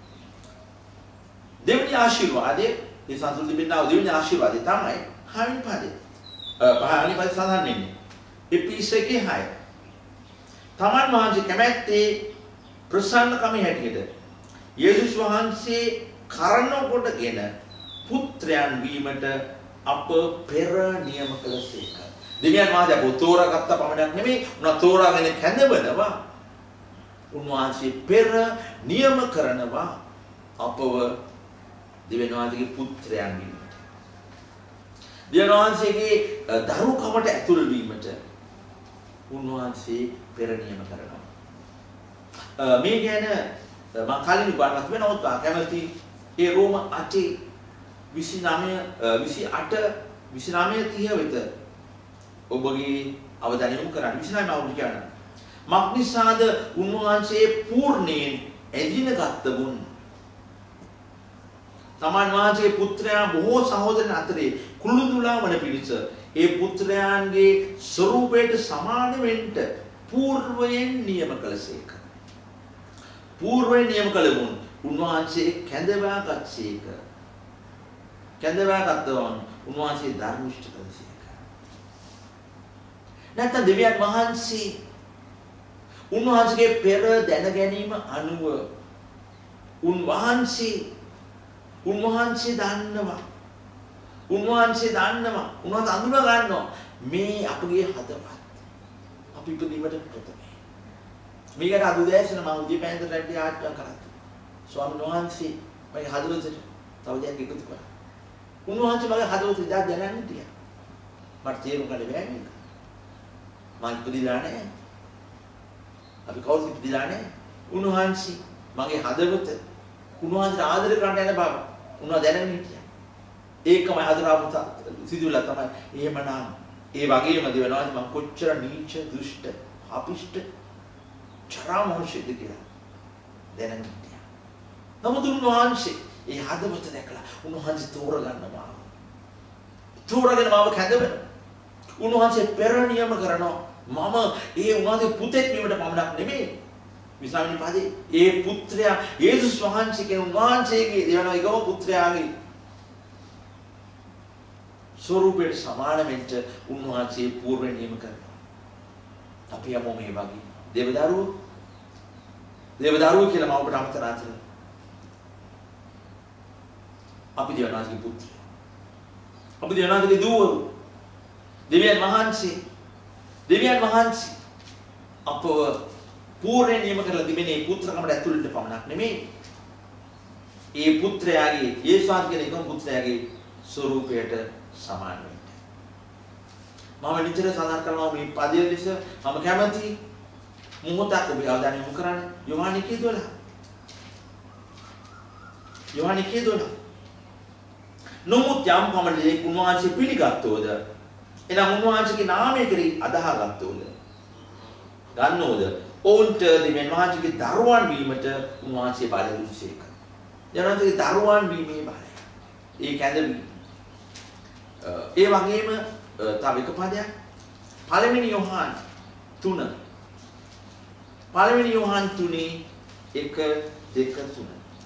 දෙවෙනි ආශිර්වාදය ඒ සංසුන් දෙන්නා දෙවෙනි ආශිර්වාදය තමයි හානි පදේ. පහානි පදේ සඳහන් වෙන්නේ. එපිස 1:6. තමන් වහන්සේ කැමැත්තේ ප්‍රසන්නකම හැටියට යේසුස් වහන්සේ කරන කොටගෙන පුත්‍රයන් වීමට අප පෙර නියම කළසේක. දෙවියන් වහන්සේ අප තෝරාගත්ත පමණක් නෙමෙයි උනා තෝරාගෙන කැඳවනවා. උන්වහන්සේ පෙර නියම කරනවා අපව දෙවියන් වහන්සේගේ පුත්‍රයන් වීමට. දෙවියන් වහන්සේගේ දරුකමට ඇතුල් වීමට උන්වහන්සේ පෙර නියම කරනවා. මේ ගැන මම කලින් උගන්වලා තිබෙනවා කැමති ඒ රෝම 8:29-30 වෙත ඔබගේ අවධානය යොමු කරන්න. 29 අවුරුදු කියන මක්නිසාද උන්වහන්සේ පූර්ණයෙන් එදින ගත්තබුන් තමන් වහන්සේගේ පුත්‍රයා බොහෝ සහෝදරයන් අතරේ කුළුඳුලා වන පිණිස ඒ පුත්‍රයන්ගේ ස්වරූපයට සමාන වෙන්න పూర్වයෙන් නියම කළසේක. పూర్වයෙන් නියම කළමුන් උන්වහන්සේ කැඳවා ගත්සේක. කැඳවා ගත්තවන් උන්වහන්සේ ධර්මිෂ්ඨ කළසේක. නැත්නම් දෙවියන් වහන්සේ උන්වහන්සේගේ පෙර දැන ගැනීම අනුව උන්වහන්සේ දන්නවා. උන්වහන්සේ අඳුන ගන්නවා මේ අපගේ හදවත්. අපි ඉපදීමට ප්‍රථමයි. මේකට අදුදෑසන මම උදේ පැන්දට රැඩි ආඥා කරා. ස්වාමීන් වහන්සේ මගේ හදවතට තව දෙයක් එකතු කරා. උන්වහන්සේ මගේ හදවතට ඉඳලා දැනන්න හිටියා. මට තේරුම් ගන්න බැහැ මේක. මම ඉපදිලා නැහැ. අපි කවුරුත් ඉපදිලා නැහැ. උන්වහන්සේ මගේ හදවත උන්වහන්සේ ආදර කරන්න යන බව උන්ව දැනගෙන හිටියා. ඒකමයි හදරාපු සිදුවලා තමයි එහෙමනම් ඒ වගේම දෙවනවා මම කොච්චර නීච දුෂ්ට පාපිෂ්ට චරාමෝෂිත කියලා දැනගන්න හිටියා. නමුත් උන්වහන්සේ ඒ හදවත දැකලා උන්වහන්සේ තෝරගන්නවා. තෝරගෙන මාව කැඳවන. උන්වහන්සේ පෙර නියම කරනවා. මම ඒ උන්වහන්සේ පුතෙක් වීමට පමණක් නෙමෙයි. විස්වාමිනී පාදේ ඒ පුත්‍රයා යේසුස් වහන්සේගේ උන්වහන්සේගේ දෙවනවා ඒකම පුත්‍රයාගේ ස්වරූපයට සමාන වෙන්න උන්වහන්සේ පූර්ව නියම කරනවා. අපි යමු මේ වගේ දේවදරුවෝ කියලා මම ඔබට අමතක කරනවා. අපි දෙවියන්ගේ පුත්‍රයෝ. අපි දෙවියන්ගේ දූවරු. දෙවියන් වහන්සේ අපව පූර්ණ නියම කරලා තිබෙනේ පුත්‍රකමට ඇතුළට පමණක් නෙමෙයි. ඒ පුත්‍රයාගේ යේසුස් කියන එකම පුත්‍රයාගේ ස්වරූපයට සමාන වෙන්න. මම නිතර සඳහන් කරනවා මේ පදයේ ලෙස මම කැමති මොහොතක් ඔබ අවධානය යොමු කරන්න. යෝහාන 1:12. නමුත් යම් පමණකින් උන්වහන්සේ පිළිගත්තෝද එනම් උන්වහන්සේගේ නාමය කෙරෙහි අදහාගත්තෝද ගන්නෝද ඔවුන්ට දෙවියන් වහන්සේගේ දරුවන් වීමට උන්වහන්සේ බලය දුන්නේක. යනන්තේ දරුවන් වීමේ බලය. ඒ කැඳවීම. ඒ වගේම තව එක පදයක් පළවෙනි යෝහාන 3. පළවෙනි යෝහාන 3 1 2 3.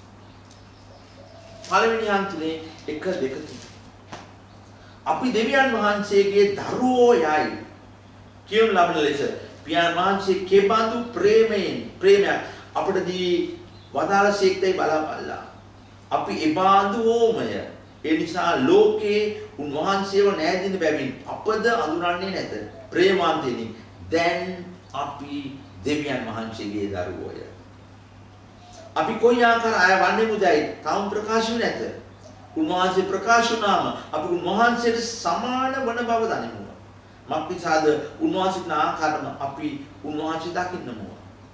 පළවෙනි යෝහාන 3 1 2 3. අපි දෙවියන් වහන්සේගේ දරුවෝ යයි කියමු ලබන ලෙස පියාණන් වහන්සේ කෙබඳු ප්‍රේමයක් අපට දී වදාළසේක්දයි බලපල්ලා. අපි එබඳු ඕමය. ඒ නිසා ලෝකේ උන්වහන්සේව නෑදින බැවින් අපද අඳුරන්නේ නැත. ප්‍රේමවන්තයනි දැන් අපි දෙවියන් වහන්සේගේ දරුවෝය. අපි කොයි ආකාර අය වන්නේ මුදයි තාම ප්‍රකාශ නැත. උන්වහන්සේ ප්‍රකාශ වුණාම අපි උන්වහන්සේට සමාන වන බව දනිමු. මක්නිසාද උන්වහන්සේට ආකාරම අපි උන්වහන්සේ දකින්නමු.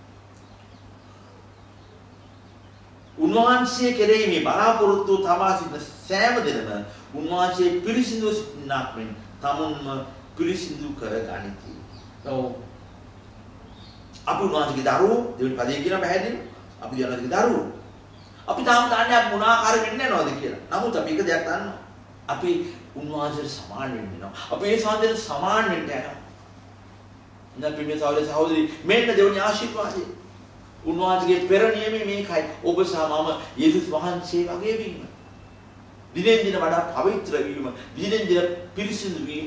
උන්වහන්සේ කෙරෙහි මේ බලාපොරොත්තු තබා සිටින සෑම දිනම උන්වහන්සේ පිරිසිදු සිටිනාක් මෙන් තමුන්ම පිරිසිදු කර ගනිති. ඔව්. අපි උන්වහන්සේගේ දරුවෝ දෙවෙනි පදේ කියන පැහැදිලි. අපි උන්වහන්සේගේ දරුවෝ. අපි තාම දන්නේ අපි මොන ආකාරයෙන් වෙන්නේ නැනවද කියලා. නමුත් අපි එක දෙයක් දන්නවා. අපි උන්වහන්සේට සමාන වෙන්න වෙනවා. අපි ඒ සාන්දේට සමාන වෙන්න යනවා. නැත්නම් මේ සහෝදරි මෙන්න දෙවෙනි ආශිර්වාදය. උන්වහන්සේගේ පෙර නියමයේ මේකයි. ඔබ සහ මම යේසුස් වහන්සේ වගේ වීම. දිනෙන් දින වඩා පවිත්‍ර වීම, දිනෙන් දින පිරිසිදු වීම.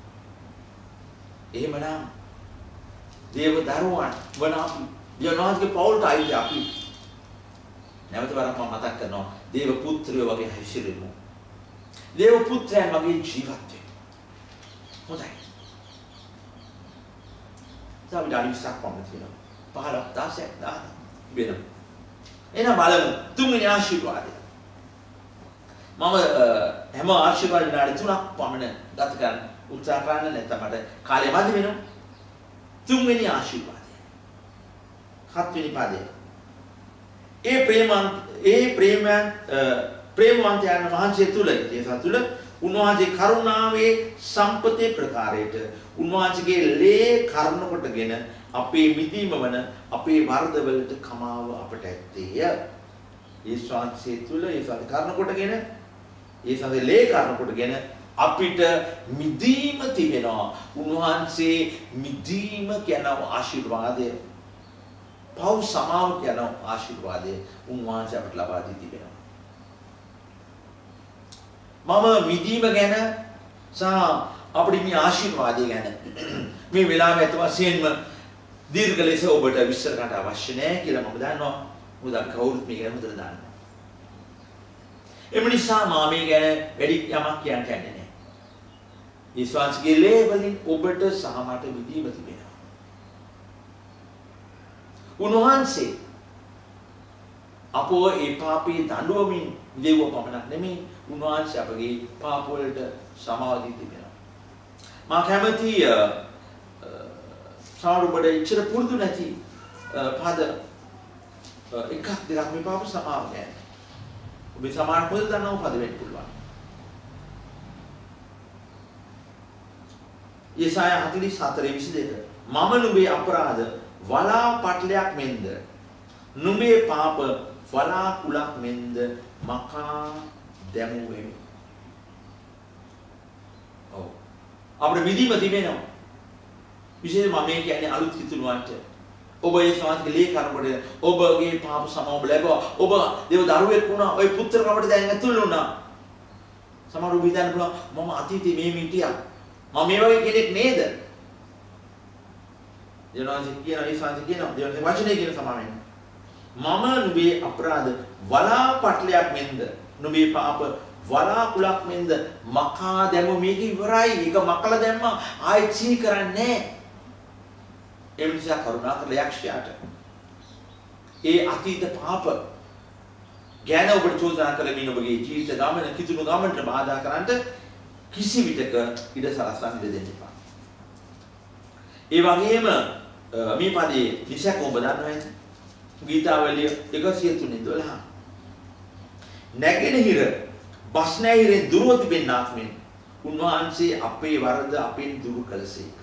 එහෙමනම් දේව දරුවන් වන අපි යෝනාස්ගේ පවුලට අයිති අපි නැවත වරක් මම මතක් කරනවා දේව පුත්‍රයෝ වගේ හැසිරෙමු. දේව පුත්‍රයන් වගේ ජීවත් වෙමු. හොඳයි. අපි ඩාලිස්සක් පමණ තියෙනවා. 15 16 10 වෙනවා. එහෙනම් බලමු තුන්වෙනි ආශිර්වාදය. මම හැම ආශිර්වාද විනාඩි 3ක් පමණ ගත කරන්න උත්සාහ කරන්න නැත්නම් මට කාලය මදි වෙනවා. තුන්වෙනි ආශිර්වාදය. හත්වෙනි පදය. ප්‍රේමවන්තයන් වහන්සේ තුල ඒ සතුල උන්වහන්සේ කරුණාවේ සම්පතේ ප්‍රකාරයට උන්වහන්සේගේ ලේ කරුණ කොටගෙන අපේ මිදීම වන අපේ වර්ධවලට කමාව අපට ඇත්තේය. ඒ ශාන්තිය තුල ඒ සත්‍ය කරුණ කොටගෙන ඒ සත්‍ය ලේ කරුණ කොටගෙන අපිට මිදීම තිබෙනවා. උන්වහන්සේ මිදීම කියන ආශිර්වාදය පව් සමාව කියන ආශිර්වාදය උන්වහන්සේ අපට ලබා දී තිබෙනවා. මම මිදීම ගැන සහ අපිට මේ ආශිර්වාදය ගැන මේ වෙලාවේ අත වශයෙන්ම දීර්ඝ ලෙස ඔබට විස්තර කරන්න අවශ්‍ය නැහැ කියලා මම දන්නවා. මොකද අපි කවුරුත් මේක ගැන හොඳට දන්නවා. එම නිසා මම මේ ගැන වැඩි යමක් කියන්න යන්නේ නැහැ. ඊස්වාස්ගේ ලේබලින් ඔබට සහ මට මිදීම තිබෙනවා. උන්වහන්සේ අපෝ ඒ පාපී දඬුවමින් මිදෙව්ව පමණක් නෙමෙයි උන්වහන්සේ අපගේ පාප වලට සමාව දී තිබෙනවා. මා කැමති සාරුබඩ ඉච්ඡර පුරුදු නැති පද එකක් දෙකක් මේ පාප සමාව ගැන. ඔබේ සමාන පොත දන්නව පද වෙන්න පුළුවන්. යසාය 44:22 මම නුඹේ අපරාධ වලා පටලයක් මෙන්ද නුඹේ පාප වලා කුලක් මෙන්ද මකා දැමුවෙමි. ඔව්. අපේ මිදීම තිබෙනවා. විශේෂයෙන්ම මේ කියන්නේ අලුත් හිතුණුවන්ට ඔබ ඒ සමාජික ලේකරකට ඔබගේ පාප සමාව ලැබුවා. ඔබ දේව දරුවෙක් වුණා. ඔය පුත්‍රකමට දැන් ඇතුල් වුණා. සමහර ඔබ හිතන්න පුළුවන් මම අතීතේ මේ මිටියා. මම මේ වගේ කෙනෙක් නේද? දේවනාංශ කියන ඒ සමාජික කියන දේවනාංශ වචනේ කියන සමාවෙන්න. මම නුඹේ අපරාධ වලා පටලයක් මෙන්ද නුඹේ පාප වලා කුලක් මෙන්ද මකා දැමු මේක ඉවරයි. ඒක මකලා දැම්මා. ආයෙත් සිහි කරන්නේ නැහැ. ඒ නිසා කරුණාකරලා යක්ෂයාට ඒ අතීත පාප ගැන ඔබට චෝදනා කරමින් ඔබගේ ජීවිත ගමන කිතුණු ගමනට බාධා කරන්නට කිසි විටක ඉඩ සලස්වන්න දෙන්න එපා. ඒ වගේම මේ පදේ නිසක ඔබ දන්නවද? ගීතාවලිය 103:12 නැගෙනහිර බස්නැහිරෙන් දුරව තිබෙන්නාක් මෙන් උන්වහන්සේ අපේ වරද අපෙන් දුරු කළසේක.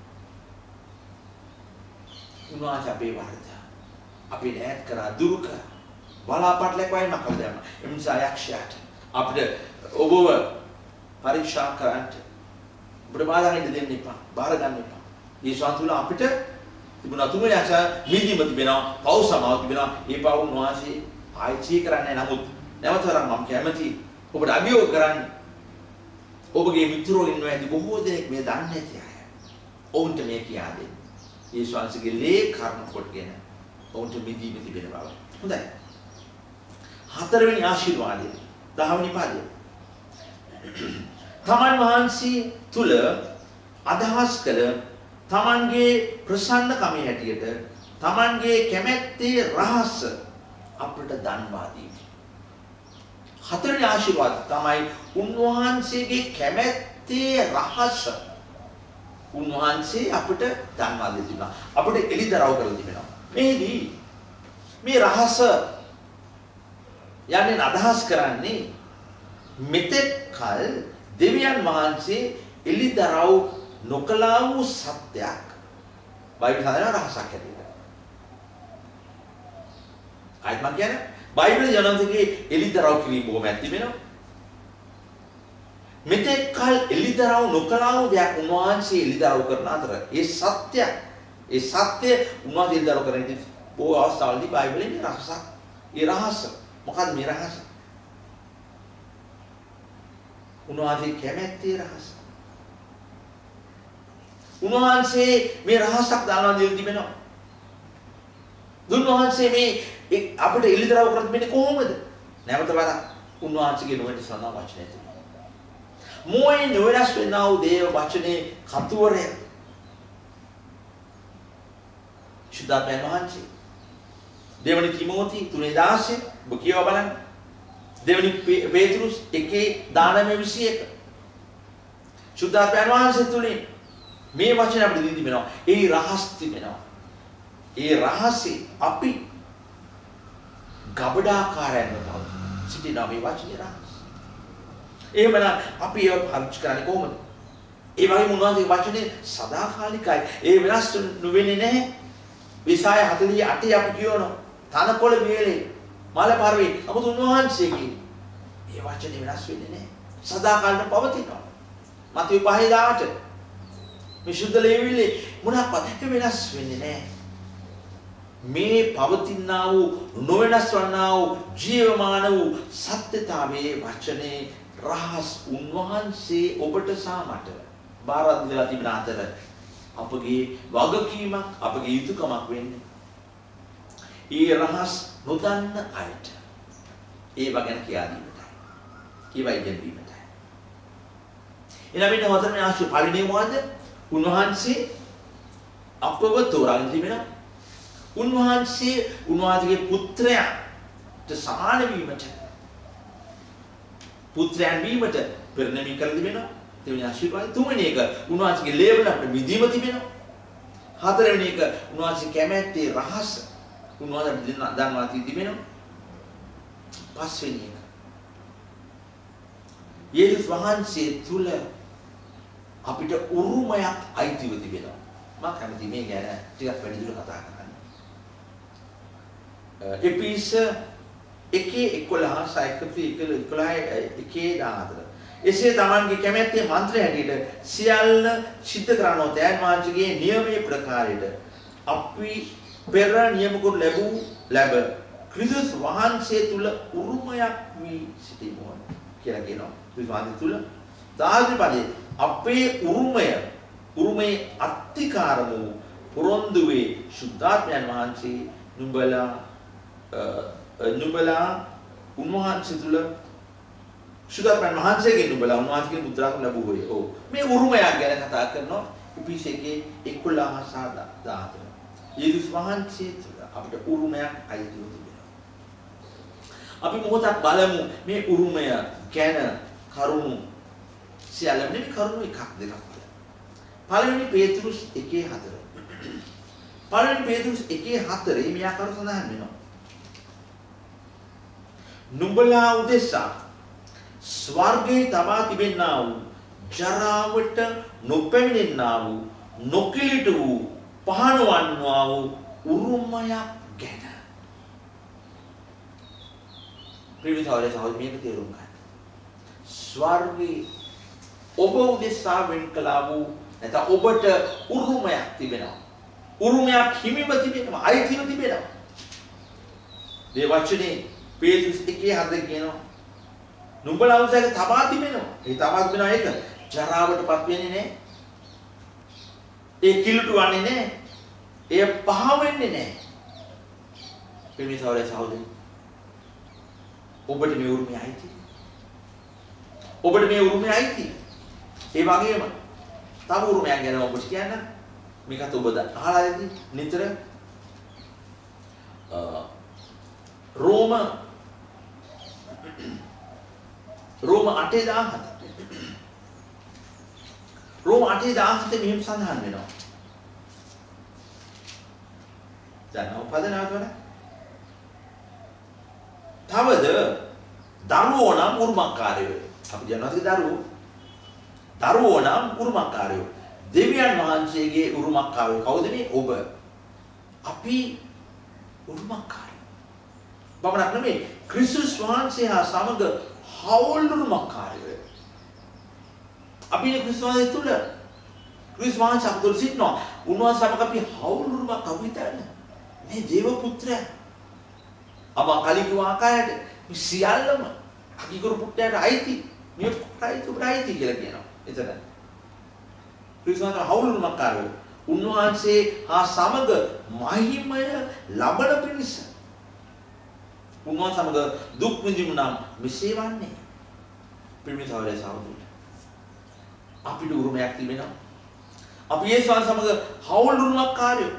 උන්වහන්සේ අපේ වරද අපේ ඈත් කරා දුරු කරා බලාපටලක් වයින් මකල දැම්ම. ඒ නිසා යක්ෂයාට අපිට ඔබව පරීක්ෂා කරන්නට ඔබට බාධා වෙන්න දෙන්න එපා. බාර ගන්න එපා. මේ සතුල අපිට තිබුණා තුන්වෙනි යක්ෂ මිදීම තිබෙනවා, පව් සමාව තිබෙනවා. ඒ පව් උන්වහන්සේ ආයිචී කරන්නේ නමුත් නැවතරම් මම කැමති ඔබට අභියෝග කරන්න. ඔබගේ මිත්‍රෝ ඉන්නවා ඇති බොහෝ දෙනෙක් මේ දන්නේ නැති අය. ඔවුන්ට මේ කියා දෙන්න. යේසුස් වහන්සේගේ ලේ කර්ම කොටගෙන ඔවුන්ට මිදීම තිබෙන බව. හොඳයි. හතරවෙනි ආශිර්වාදය 10 වෙනි පදය. තමන් වහන්සේ තුල අදහස් කළ තමන්ගේ ප්‍රසන්නකමේ හැටියට තමන්ගේ කැමැත්තේ රහස අපට දන්වා දීම. හතරවෙනි ආශිර්වාදය තමයි උන්වහන්සේගේ කැමැත්තේ රහස උන්වහන්සේ අපට දන්වා දෙනවා. අපට එළිදරව් කරලා තිබෙනවා. මේදී මේ රහස යන්නේ අදහස් කරන්නේ මෙතෙක් කල දෙවියන් වහන්සේ එළිදරව් නොකලා වූ සත්‍යයක් බයිබල් හදන රහසක් ඇතිවෙනවා. අයිත් මම කියන්නේ බයිබල් ජනන්තගේ එළිදරව් කිරීම බොහොම ඇති වෙනවා. මෙතෙක් කල එළිදරව් නොකලා වූ දෙයක් උන්වහන්සේ එළිදරව් කරන අතර ඒ සත්‍ය උන්වහන්සේ එළිදරව් කරන ඉතින් බොහෝ අවස්ථාවලදී බයිබලෙන් රහසක්. ඒ රහස මොකක්ද මේ රහස? උන්වහන්සේ කැමැත්තේ රහස. උන්වහන්සේ මේ රහසක් දානවා දෙවි තිබෙනවා. උන්වහන්සේ මේ අපිට එළිදරව් කරන්නේ කොහොමද? නැවත බලන්න. උන්වහන්සේගේ නොවැඩි සනා වචනය තිබෙනවා. මොයේ නොවැඩස් වෙනා වූ දේව වචනේ කතුවරය. සුදාපයන් වහන්සේ. දෙවනි තිමෝති 3:16 ඔබ කියව බලන්න. දෙවනි පේතෘස් 1:19-21. සුදාපයන් වහන්සේ තුලින් මේ වචන අපිට දී තිබෙනවා. ඒ රහස් තිබෙනවා. ඒ රහසේ අපි ගබඩාකාරයන්ව බව සිටිනා මේ වචනේ රහස්. එහෙමනම් අපි ඒව පාවිච්චි කරන්නේ කොහොමද? ඒ වගේම උන්වහන්සේ වචනේ සදාකාලිකයි. ඒ වෙනස් වෙන්නේ නැහැ. විසාය 48 අපි කියනවා. තනකොළ වේලේ මල පරිවේ නමුත් උන්වහන්සේගේ මේ වචනේ වෙනස් වෙන්නේ නැහැ. සදාකාලික පවතිනවා. මතේ 5:18 විසුද්ධ ලේවිලේ මොනක්වත් වෙනස් වෙන්නේ නැහැ. මේ පවතිනා වූ නොවෙනස් වන්නා වූ ජීවමාන වූ සත්‍යතාවයේ වචනේ රහස් උන්වහන්සේ ඔබට සාමට බාර දීලා තිබෙන අතර අපගේ වගකීමක් අපගේ යුතුයකමක් වෙන්නේ. ඒ රහස් නොදන්න අයට ඒව ගැන කියා දීමටයි. ඒවයි ඉගෙනීමටයි. ඊළඟට හතරවෙනි ආශිර්වාද පළවෙනි මොකද්ද? උන්වහන්සේ අපව තෝරාගෙන තිබෙනවා. උන්වහන්සේගේ පුත්‍රයාට සමාන වීමට පුත්‍රයන් වීමට පෙරණිමි කර තිබෙනවා. දෙවෙනි ආශිර්වාදය. තුන්වෙනි එක උන්වහන්සේගේ ලේවල අපිට මිදීම තිබෙනවා. හතරවෙනි එක උන්වහන්සේ කැමැත්තේ රහස උන්වහන්සේ දන්වා තිබෙනවා. පස්වෙනි එක යේසුස් වහන්සේ තුල අප අපිට උරුමයක් අයිතිව තිබෙනවා. මම කැමති මේ ගැන ටිකක් වැඩිදුර කතා කරන්න. එපිස 1:11 එසේ තමන්ගේ කැමැත්තේ මන්ත්‍රය හැටියට සියල්ල සිද්ධ කරනෝ තෑන් වහන්සේගේ නියමයේ ප්‍රකාරයට අපි පෙර නියම කොට ලැබ ක්‍රිස්තුස් වහන්සේ තුල උරුමයක් වී සිටිමු කියලා කියනවා. ක්‍රිස්තුස් වහන්සේ තුල දාර්ශනිකපදේ අපේ උරුමයේ අත්තිකාරම පොරොන්දුවේ සුද්ධාත්මයන් වහන්සේ නුඹලා උන්වහන්සේ තුල සුද්ධාත්මයන් වහන්සේගෙන් නුඹලා උන්වහන්සේගෙන් මුද්‍රාකම් ලැබුවෝය. ඔව් මේ උරුමයක් ගැන කතා කරනවා ඉපිසේගේ 11:17. යේසුස් වහන්සේ තුල අපිට උරුමයක් අයිතිව තිබෙනවා. අපි මොහොතක් බලමු මේ උරුමය ගැන කරුණු සියල්ලම නෙමෙයි කරුණු එකක් දෙකක් බලමු. පළවෙනි පේතෘස් 1:4. පළවෙනි පේතෘස් 1:4 මේ ආකාරව සඳහන් වෙනවා. නුඹලා උදෙසා ස්වර්ගයේ තබා තිබෙන්නා වූ ජරාවට නොපැමිණෙන්නා වූ නොකිලිට වූ පහනවන්නා වූ උරුමයක් ගැන. ප්‍රවිතවලේ සහෝදර මේක තේරුම් ගන්න. ස්වර්ගයේ ඔබ උදෙසා වෙන් කළා වූ නැත්නම් ඔබට උරුමයක් තිබෙනවා. උරුමයක් හිමිව තිබෙනවා. අයිතිව තිබෙනවා. මේ වචනේ පේතෘස් 1:4 කියනවා. නුඹලා උදෙසා තබා තිබෙනවා. ඒ තබා තිබෙනවා ඒක ජරාවටපත් වෙන්නේ නැහැ. ඒ කිලුට වන්නේ නැහැ. ඒ පහ වෙන්නේ නැහැ. ප්‍රවිතවලේ සහෝදර ඔබට මේ උරුමය අයිති. ඔබට මේ උරුමය අයිති. ඒ වගේම තව උරුමයක් ගැන ඔබට කියන්න. මේකත් ඔබ අහලා ඇති නිතර රෝම 8:17. රෝම 8:17 මෙහෙම සඳහන් වෙනවා. දන්නව පද නැවතවල. තවද දරුවෝ නම් උරුමකාරයෝ. අපි දන්නවාද දරුවෝ නම් උරුමකාරයෝ. දෙවියන් වහන්සේගේ උරුමකාරයෝ කවුද මේ? ඔබ. අපි උරුමකාරයෝ. බබනක් නෙමෙයි ක්‍රිස්තුස් වහන්සේ හා සමග හවුල් උරුමකාරයෝ. අපි ක්‍රිස්තුස් වහන්සේ තුල ක්‍රිස්තුස් වහන්සේ අපතුල සිටිනවා. උන්වහන්සේ සමග අපි හවුල් උරුමකාරයෝ විතරයි. මේ දේව පුත්‍රයා අප කලින් කිව්ව ආකාරයට මේ සියල්ලම අකිකරු පුට්ටයට අයිති. මේ පුට්ටයි අයිති කියලා කියනවා. එතන ක්‍රිස්තුස් හවුලුමකාරයෝ උන්වහන්සේ හා සමග මහිමය ලබන පිණිස උන්වහන්සේ සමග දුක් විඳිමු නම් මෙසේ වන්නේ. පිරිමිසවලේ සහෝදරයෝ අපිට උරුමයක් තිබෙනවා. අපි යේසුස් සමග හවුලුමකාරයෝ.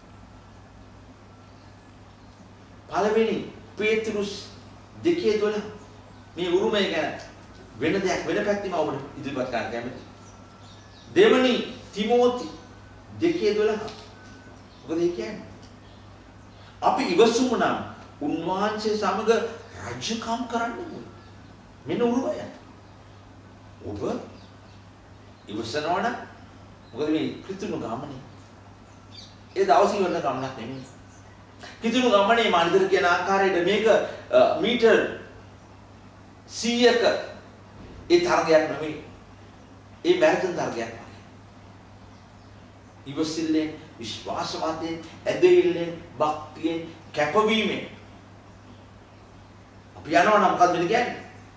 පළවෙනි පේතෘස් 2:12 මේ උරුමය ගැන වෙන දෙයක් වෙන පැත්තෙම ඔබට ඉදිරිපත් කරන්න කැමතියි. දෙවනි තිමෝති 2:12 මොකද ඒ කියන්නේ? අපි ඉවසුමු නම් උන්වහන්සේ සමග රාජ්‍යකම් කරන්න ඕනේ. මෙන්න උරුමය. ඔබ ඉවසනවා නම් මොකද මේ ක්‍රිස්තුණු ගමනේ. ඒ දවස් ඉවරන ගමනක් නෙමෙයි. කිතුණු ගමනේ මානිතර කියන ආකාරයට මේක මීටර් 100ක ඒ තරගයක් නෙමෙයි. ඒ මැරතන් තරගයක් වගේ. ඉවසිල්ලෙන්, විශ්වාසවන්තයෙන්, ඇදහිල්ලෙන්, භක්තියෙන්, කැපවීමෙන් අපි යනවා නම් මොකක්ද මේ කියන්නේ?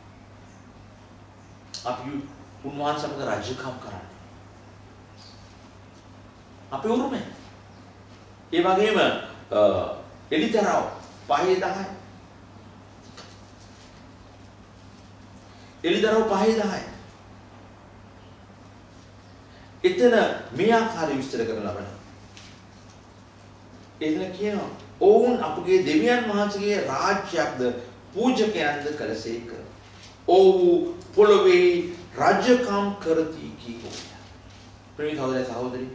අපි උන්වහන්සේ සමග රාජ්‍යකම් කරන්නේ. අපි උරුමයි. ඒ වගේම එලිතරව 5:10 එලිතරව 5:10 එතන මේ ආකාරය විස්තර කරන ලබන එතන කියනවා ඔවුන් අපගේ දෙවියන් වහන්සේගේ රාජ්‍යයක්ද පූජකයන්ද කළසේක. ඔව්හු පොළොවේ රාජ්‍යකම් කරති කීකෝ. ප්‍රේම සහෝදරී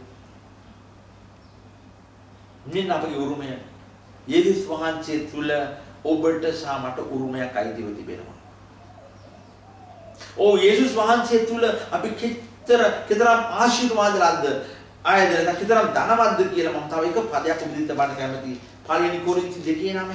මෙන්න අපගේ උරුමය යේසුස් වහන්සේ තුල ඔබට සහ මට උරුමයක් අයිතිව තිබෙනවා. යේසුස් වහන්සේ තුල අපි කෙතරම් ආශිර්වාදලද්ද ආයද නැත්නම් කෙතරම් ධනවත්ද කියලා මම තව එක පදයක් උදින්න බණ කැමති. පළවෙනි කොරින්ති 2:9.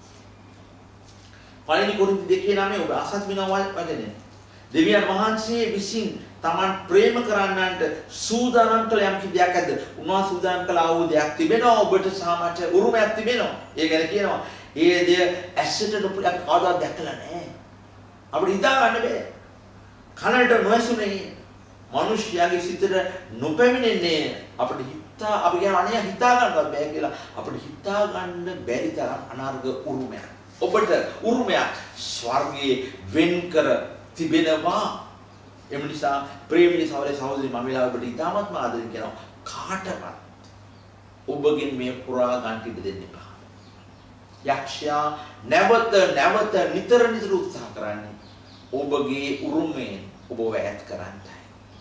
පළවෙනි කොරින්ති 2:9 ඔබ අසත් විනවා වදනේ. දෙවියන් වහන්සේ විසින් Taman ප්‍රේම කරන්නන්ට සූදානම් කළ යම් කිසියක් ඇද්ද? උන්වහන්සේ සූදානම් කළ ආ වූ දෙයක් තිබෙනවා ඔබට සහ මට උරුමයක් තිබෙනවා. ඒ ගැන කියනවා. ඒ දෙය ඇසට නොපු අපි කවදාවත් දැකලා නැහැ. අපිට හිතා ගන්න බෑ. කනට නොඇසුනේ මිනිස්යාගේ සිතට නොපැමිණෙන්නේ අපිට අපි කියන අනේ හිතා ගන්නවත් බෑ කියලා අපිට හිතා ගන්න බැරි තරම් අනාර්ග උරුමයක්. ඔබට උරුමයක් ස්වර්ගයේ වෙන් කර තිබෙනවා. එම නිසා ප්‍රේමී සහෝදරි මම වෙලාව ඔබට ඉතාමත්ම ආදරෙන් කියනවා කාටවත් ඔබගෙන් මේ පුරා ගන්න ඉඩ දෙන්න එපා. යක්ෂයා නැවත නිතර උත්සාහ කරන්නේ ඔබගේ උරුමයෙන් ඔබව ඈත් කරන්නයි.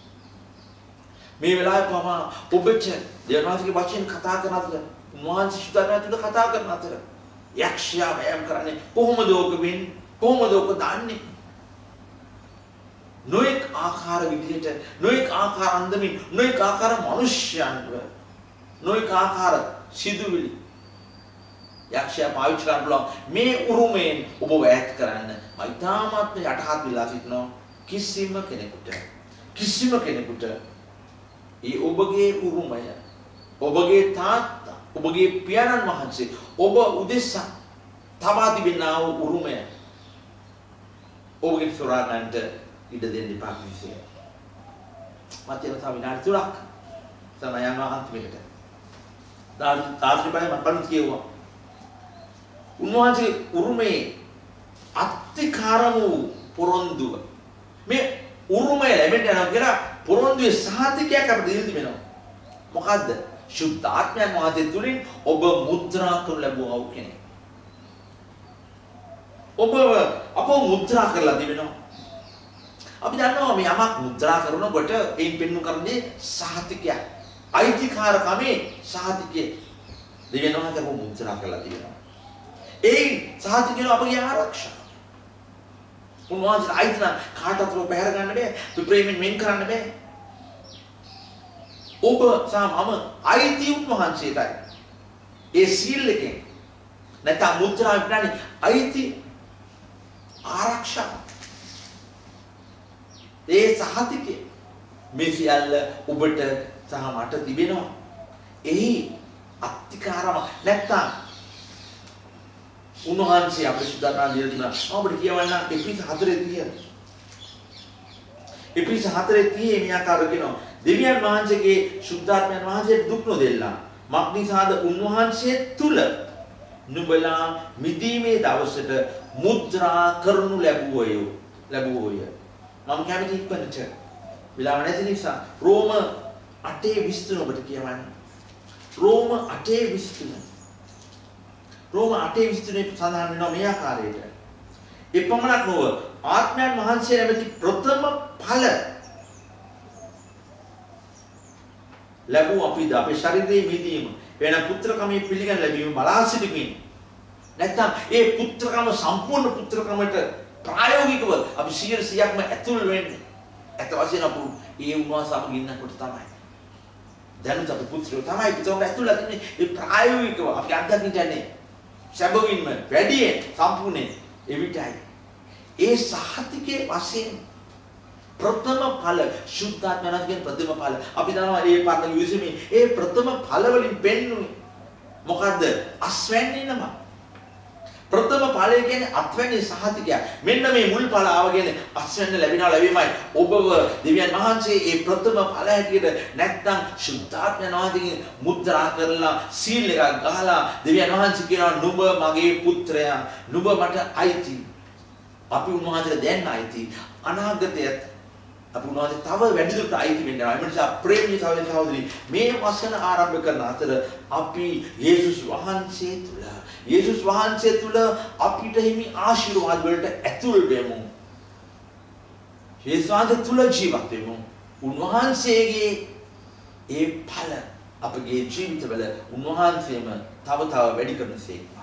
මේ වෙලාවේ පවා ඔබට දෙවියන්ගේ වචන කතා කරන අතර උන්වහන්සේ සුදානතුල කතා කරන අතර යක්ෂයා වෑයම් කරන්නේ කොහොමද ඔක වෙන්නේ? කොහොමද ඔක දාන්නේ? නොඑක ආකාර විදිහට නොඑක ආකාර අන්දමින් නොඑක ආකාර මිනිස්යන්ව නොඑක ආකාර සිදුවිලි යක්ෂයා පාවිච්චි කරන්න පුළුවන් මේ උරුමයෙන් ඔබ ඈත් කරන්න මම ඉතාමත් යටහත් වෙලා සිටිනවා කිසිම කෙනෙකුට ඒ ඔබගේ උරුමය ඔබගේ තාත්තා ඔබගේ පියාණන් වහන්සේ ඔබ උදෙසා තබා තිබෙනා වූ උරුමය ඔබගේ සොරාගන්නට ඉඩ දෙන්න එපා කිසිසේත්. මත යන තව විනාඩි 3ක් තමයි යනවා අන්තිමකට. තාත්‍රි බය මම බලන්න කියුවා. උන්වහන්සේ උරුමේ අත්තිකාරම වූ පොරොන්දුව මේ උරුමය ලැබෙන්න යනවා කියලා පොරොන්දුවේ සහතිකයක් අපිට දෙන්න තිබෙනවා. මොකද්ද? සුද්ධ ආත්මයන් වහන්සේ තුලින් ඔබ මුද්‍රා කරලා ලැබුවා වූ කෙනෙක්. ඔබ අපව මුද්‍රා කරලා තිබෙනවා. අපි දන්නවා මේ යමක් මුද්‍රා කරනකොට ඒන් පෙන්වු කරන්නේ සහතිකයක්. අයිතිකාරකමේ සහතිකය. දෙවියන් වහන්සේ අපව මුද්‍රා කරලා තිබෙනවා. ඒ සහතිකය අපගේ ආරක්ෂා. උන්වහන්සේ අයිතින කාටවත් බැහැර ගන්න බෑ. ප්‍රේමෙන් වෙන් කරන්න බෑ. ඔබ සහ මම අයිති උන්වහන්සේටයි. ඒ සීල් එකෙන් නැත්නම් මුද්‍රා විඥානේ අයිති ආරක්ෂා. ඒ සහතිකය මේ සියල්ල ඔබට සහ මට තිබෙනවා. එහි අත්තිකාරම නැත්නම් උන්වහන්සේ අපේ සුදානා දියුණා අපිට කියවන්න එපිස 4:30 එපිස 4:30 මේ ආකාරව කියනවා දෙවියන් වහන්සේගේ සුද්ධාත්මයන් වහන්සේ දුක් නොදෙල්ලා මක්නිසාද උන්වහන්සේ තුල නුඹලා මිදීමේ දවසට මුද්‍රා කරනු ලැබුවෝය මම කැමති ඉක්මනට විලාම නැති නිසා රෝම 8:23 ඔබට කියවන්න රෝම 8:23 රෝම 8:23 සඳහන් වෙනවා මේ ආකාරයට. එපමණක් නොව ආත්මයන් වහන්සේ නැමැති ප්‍රථම ඵල ලැබුව අපිට අපේ ශරීරයේ මිදීම වෙන පුත්‍රකමේ පිළිගන්න ලැබීම බලා සිටීමෙන් නැත්නම් ඒ පුත්‍රකම සම්පූර්ණ පුත්‍රකමට ප්‍රායෝගිකව අපි 100%ක්ම ඇතුල් වෙන්නේ. ඇත්ත වශයෙන්ම අපු ඒ උන්වහන්සේ අප ගින්නකොට තමයි. දැනුත් අපි පුත්‍රයෝ තමයි පිටුම ඇතුළත් ඉන්නේ. ඒ ප්‍රායෝගිකව අපි අත්දකින්න යන්නේ. සැබවින්ම වැඩියෙන් සම්පූර්ණයෙන් එවිටයි ඒ සහතිකයේ වශයෙන් ප්‍රථම ඵල සුද්ධාත්මයන්ගේ ප්‍රථම ඵල අපි දන්නවා ඒ පරණ යුසීමේ ඒ ප්‍රථම ඵල වලින් පෙන්වන්නේ මොකද්ද අස්වැන්නේ නම ප්‍රථම ඵලය කියන්නේ අත්වැන්නේ සහතිකය මෙන්න මේ මුල් ඵල ආවගෙන අස්වැන්න ලැබීමයි ඔබව දෙවියන් වහන්සේ ඒ ප්‍රථම ඵල හැටියට නැත්නම් සුද්ධාත්මයන් වහන්සේගෙන් මුද්‍රා කරලා සීල් එකක් ගහලා දෙවියන් වහන්සේ කියනවා නුඹ මගේ පුත්‍රයා නුඹ මට අයිති අපි උන්වහන්සේට දැන් අයිති අනාගතයත් අපි උන්වහන්සේ තව වැඩිදුරට අයිති වෙනවා ඒ නිසා ප්‍රේමී සහෝදරි මේ වසන ආරම්භ කරන අතර අපි යේසුස් වහන්සේ තුල අපිට හිමි ආශිර්වාද වලට ඇතුල් වෙමු. යේසුස් වහන්සේ තුල ජීවත් වෙමු. උන්වහන්සේගේ ඒ ඵල අපගේ ජීවිතවල උන්වහන්සේම තව වැඩි කරනසේ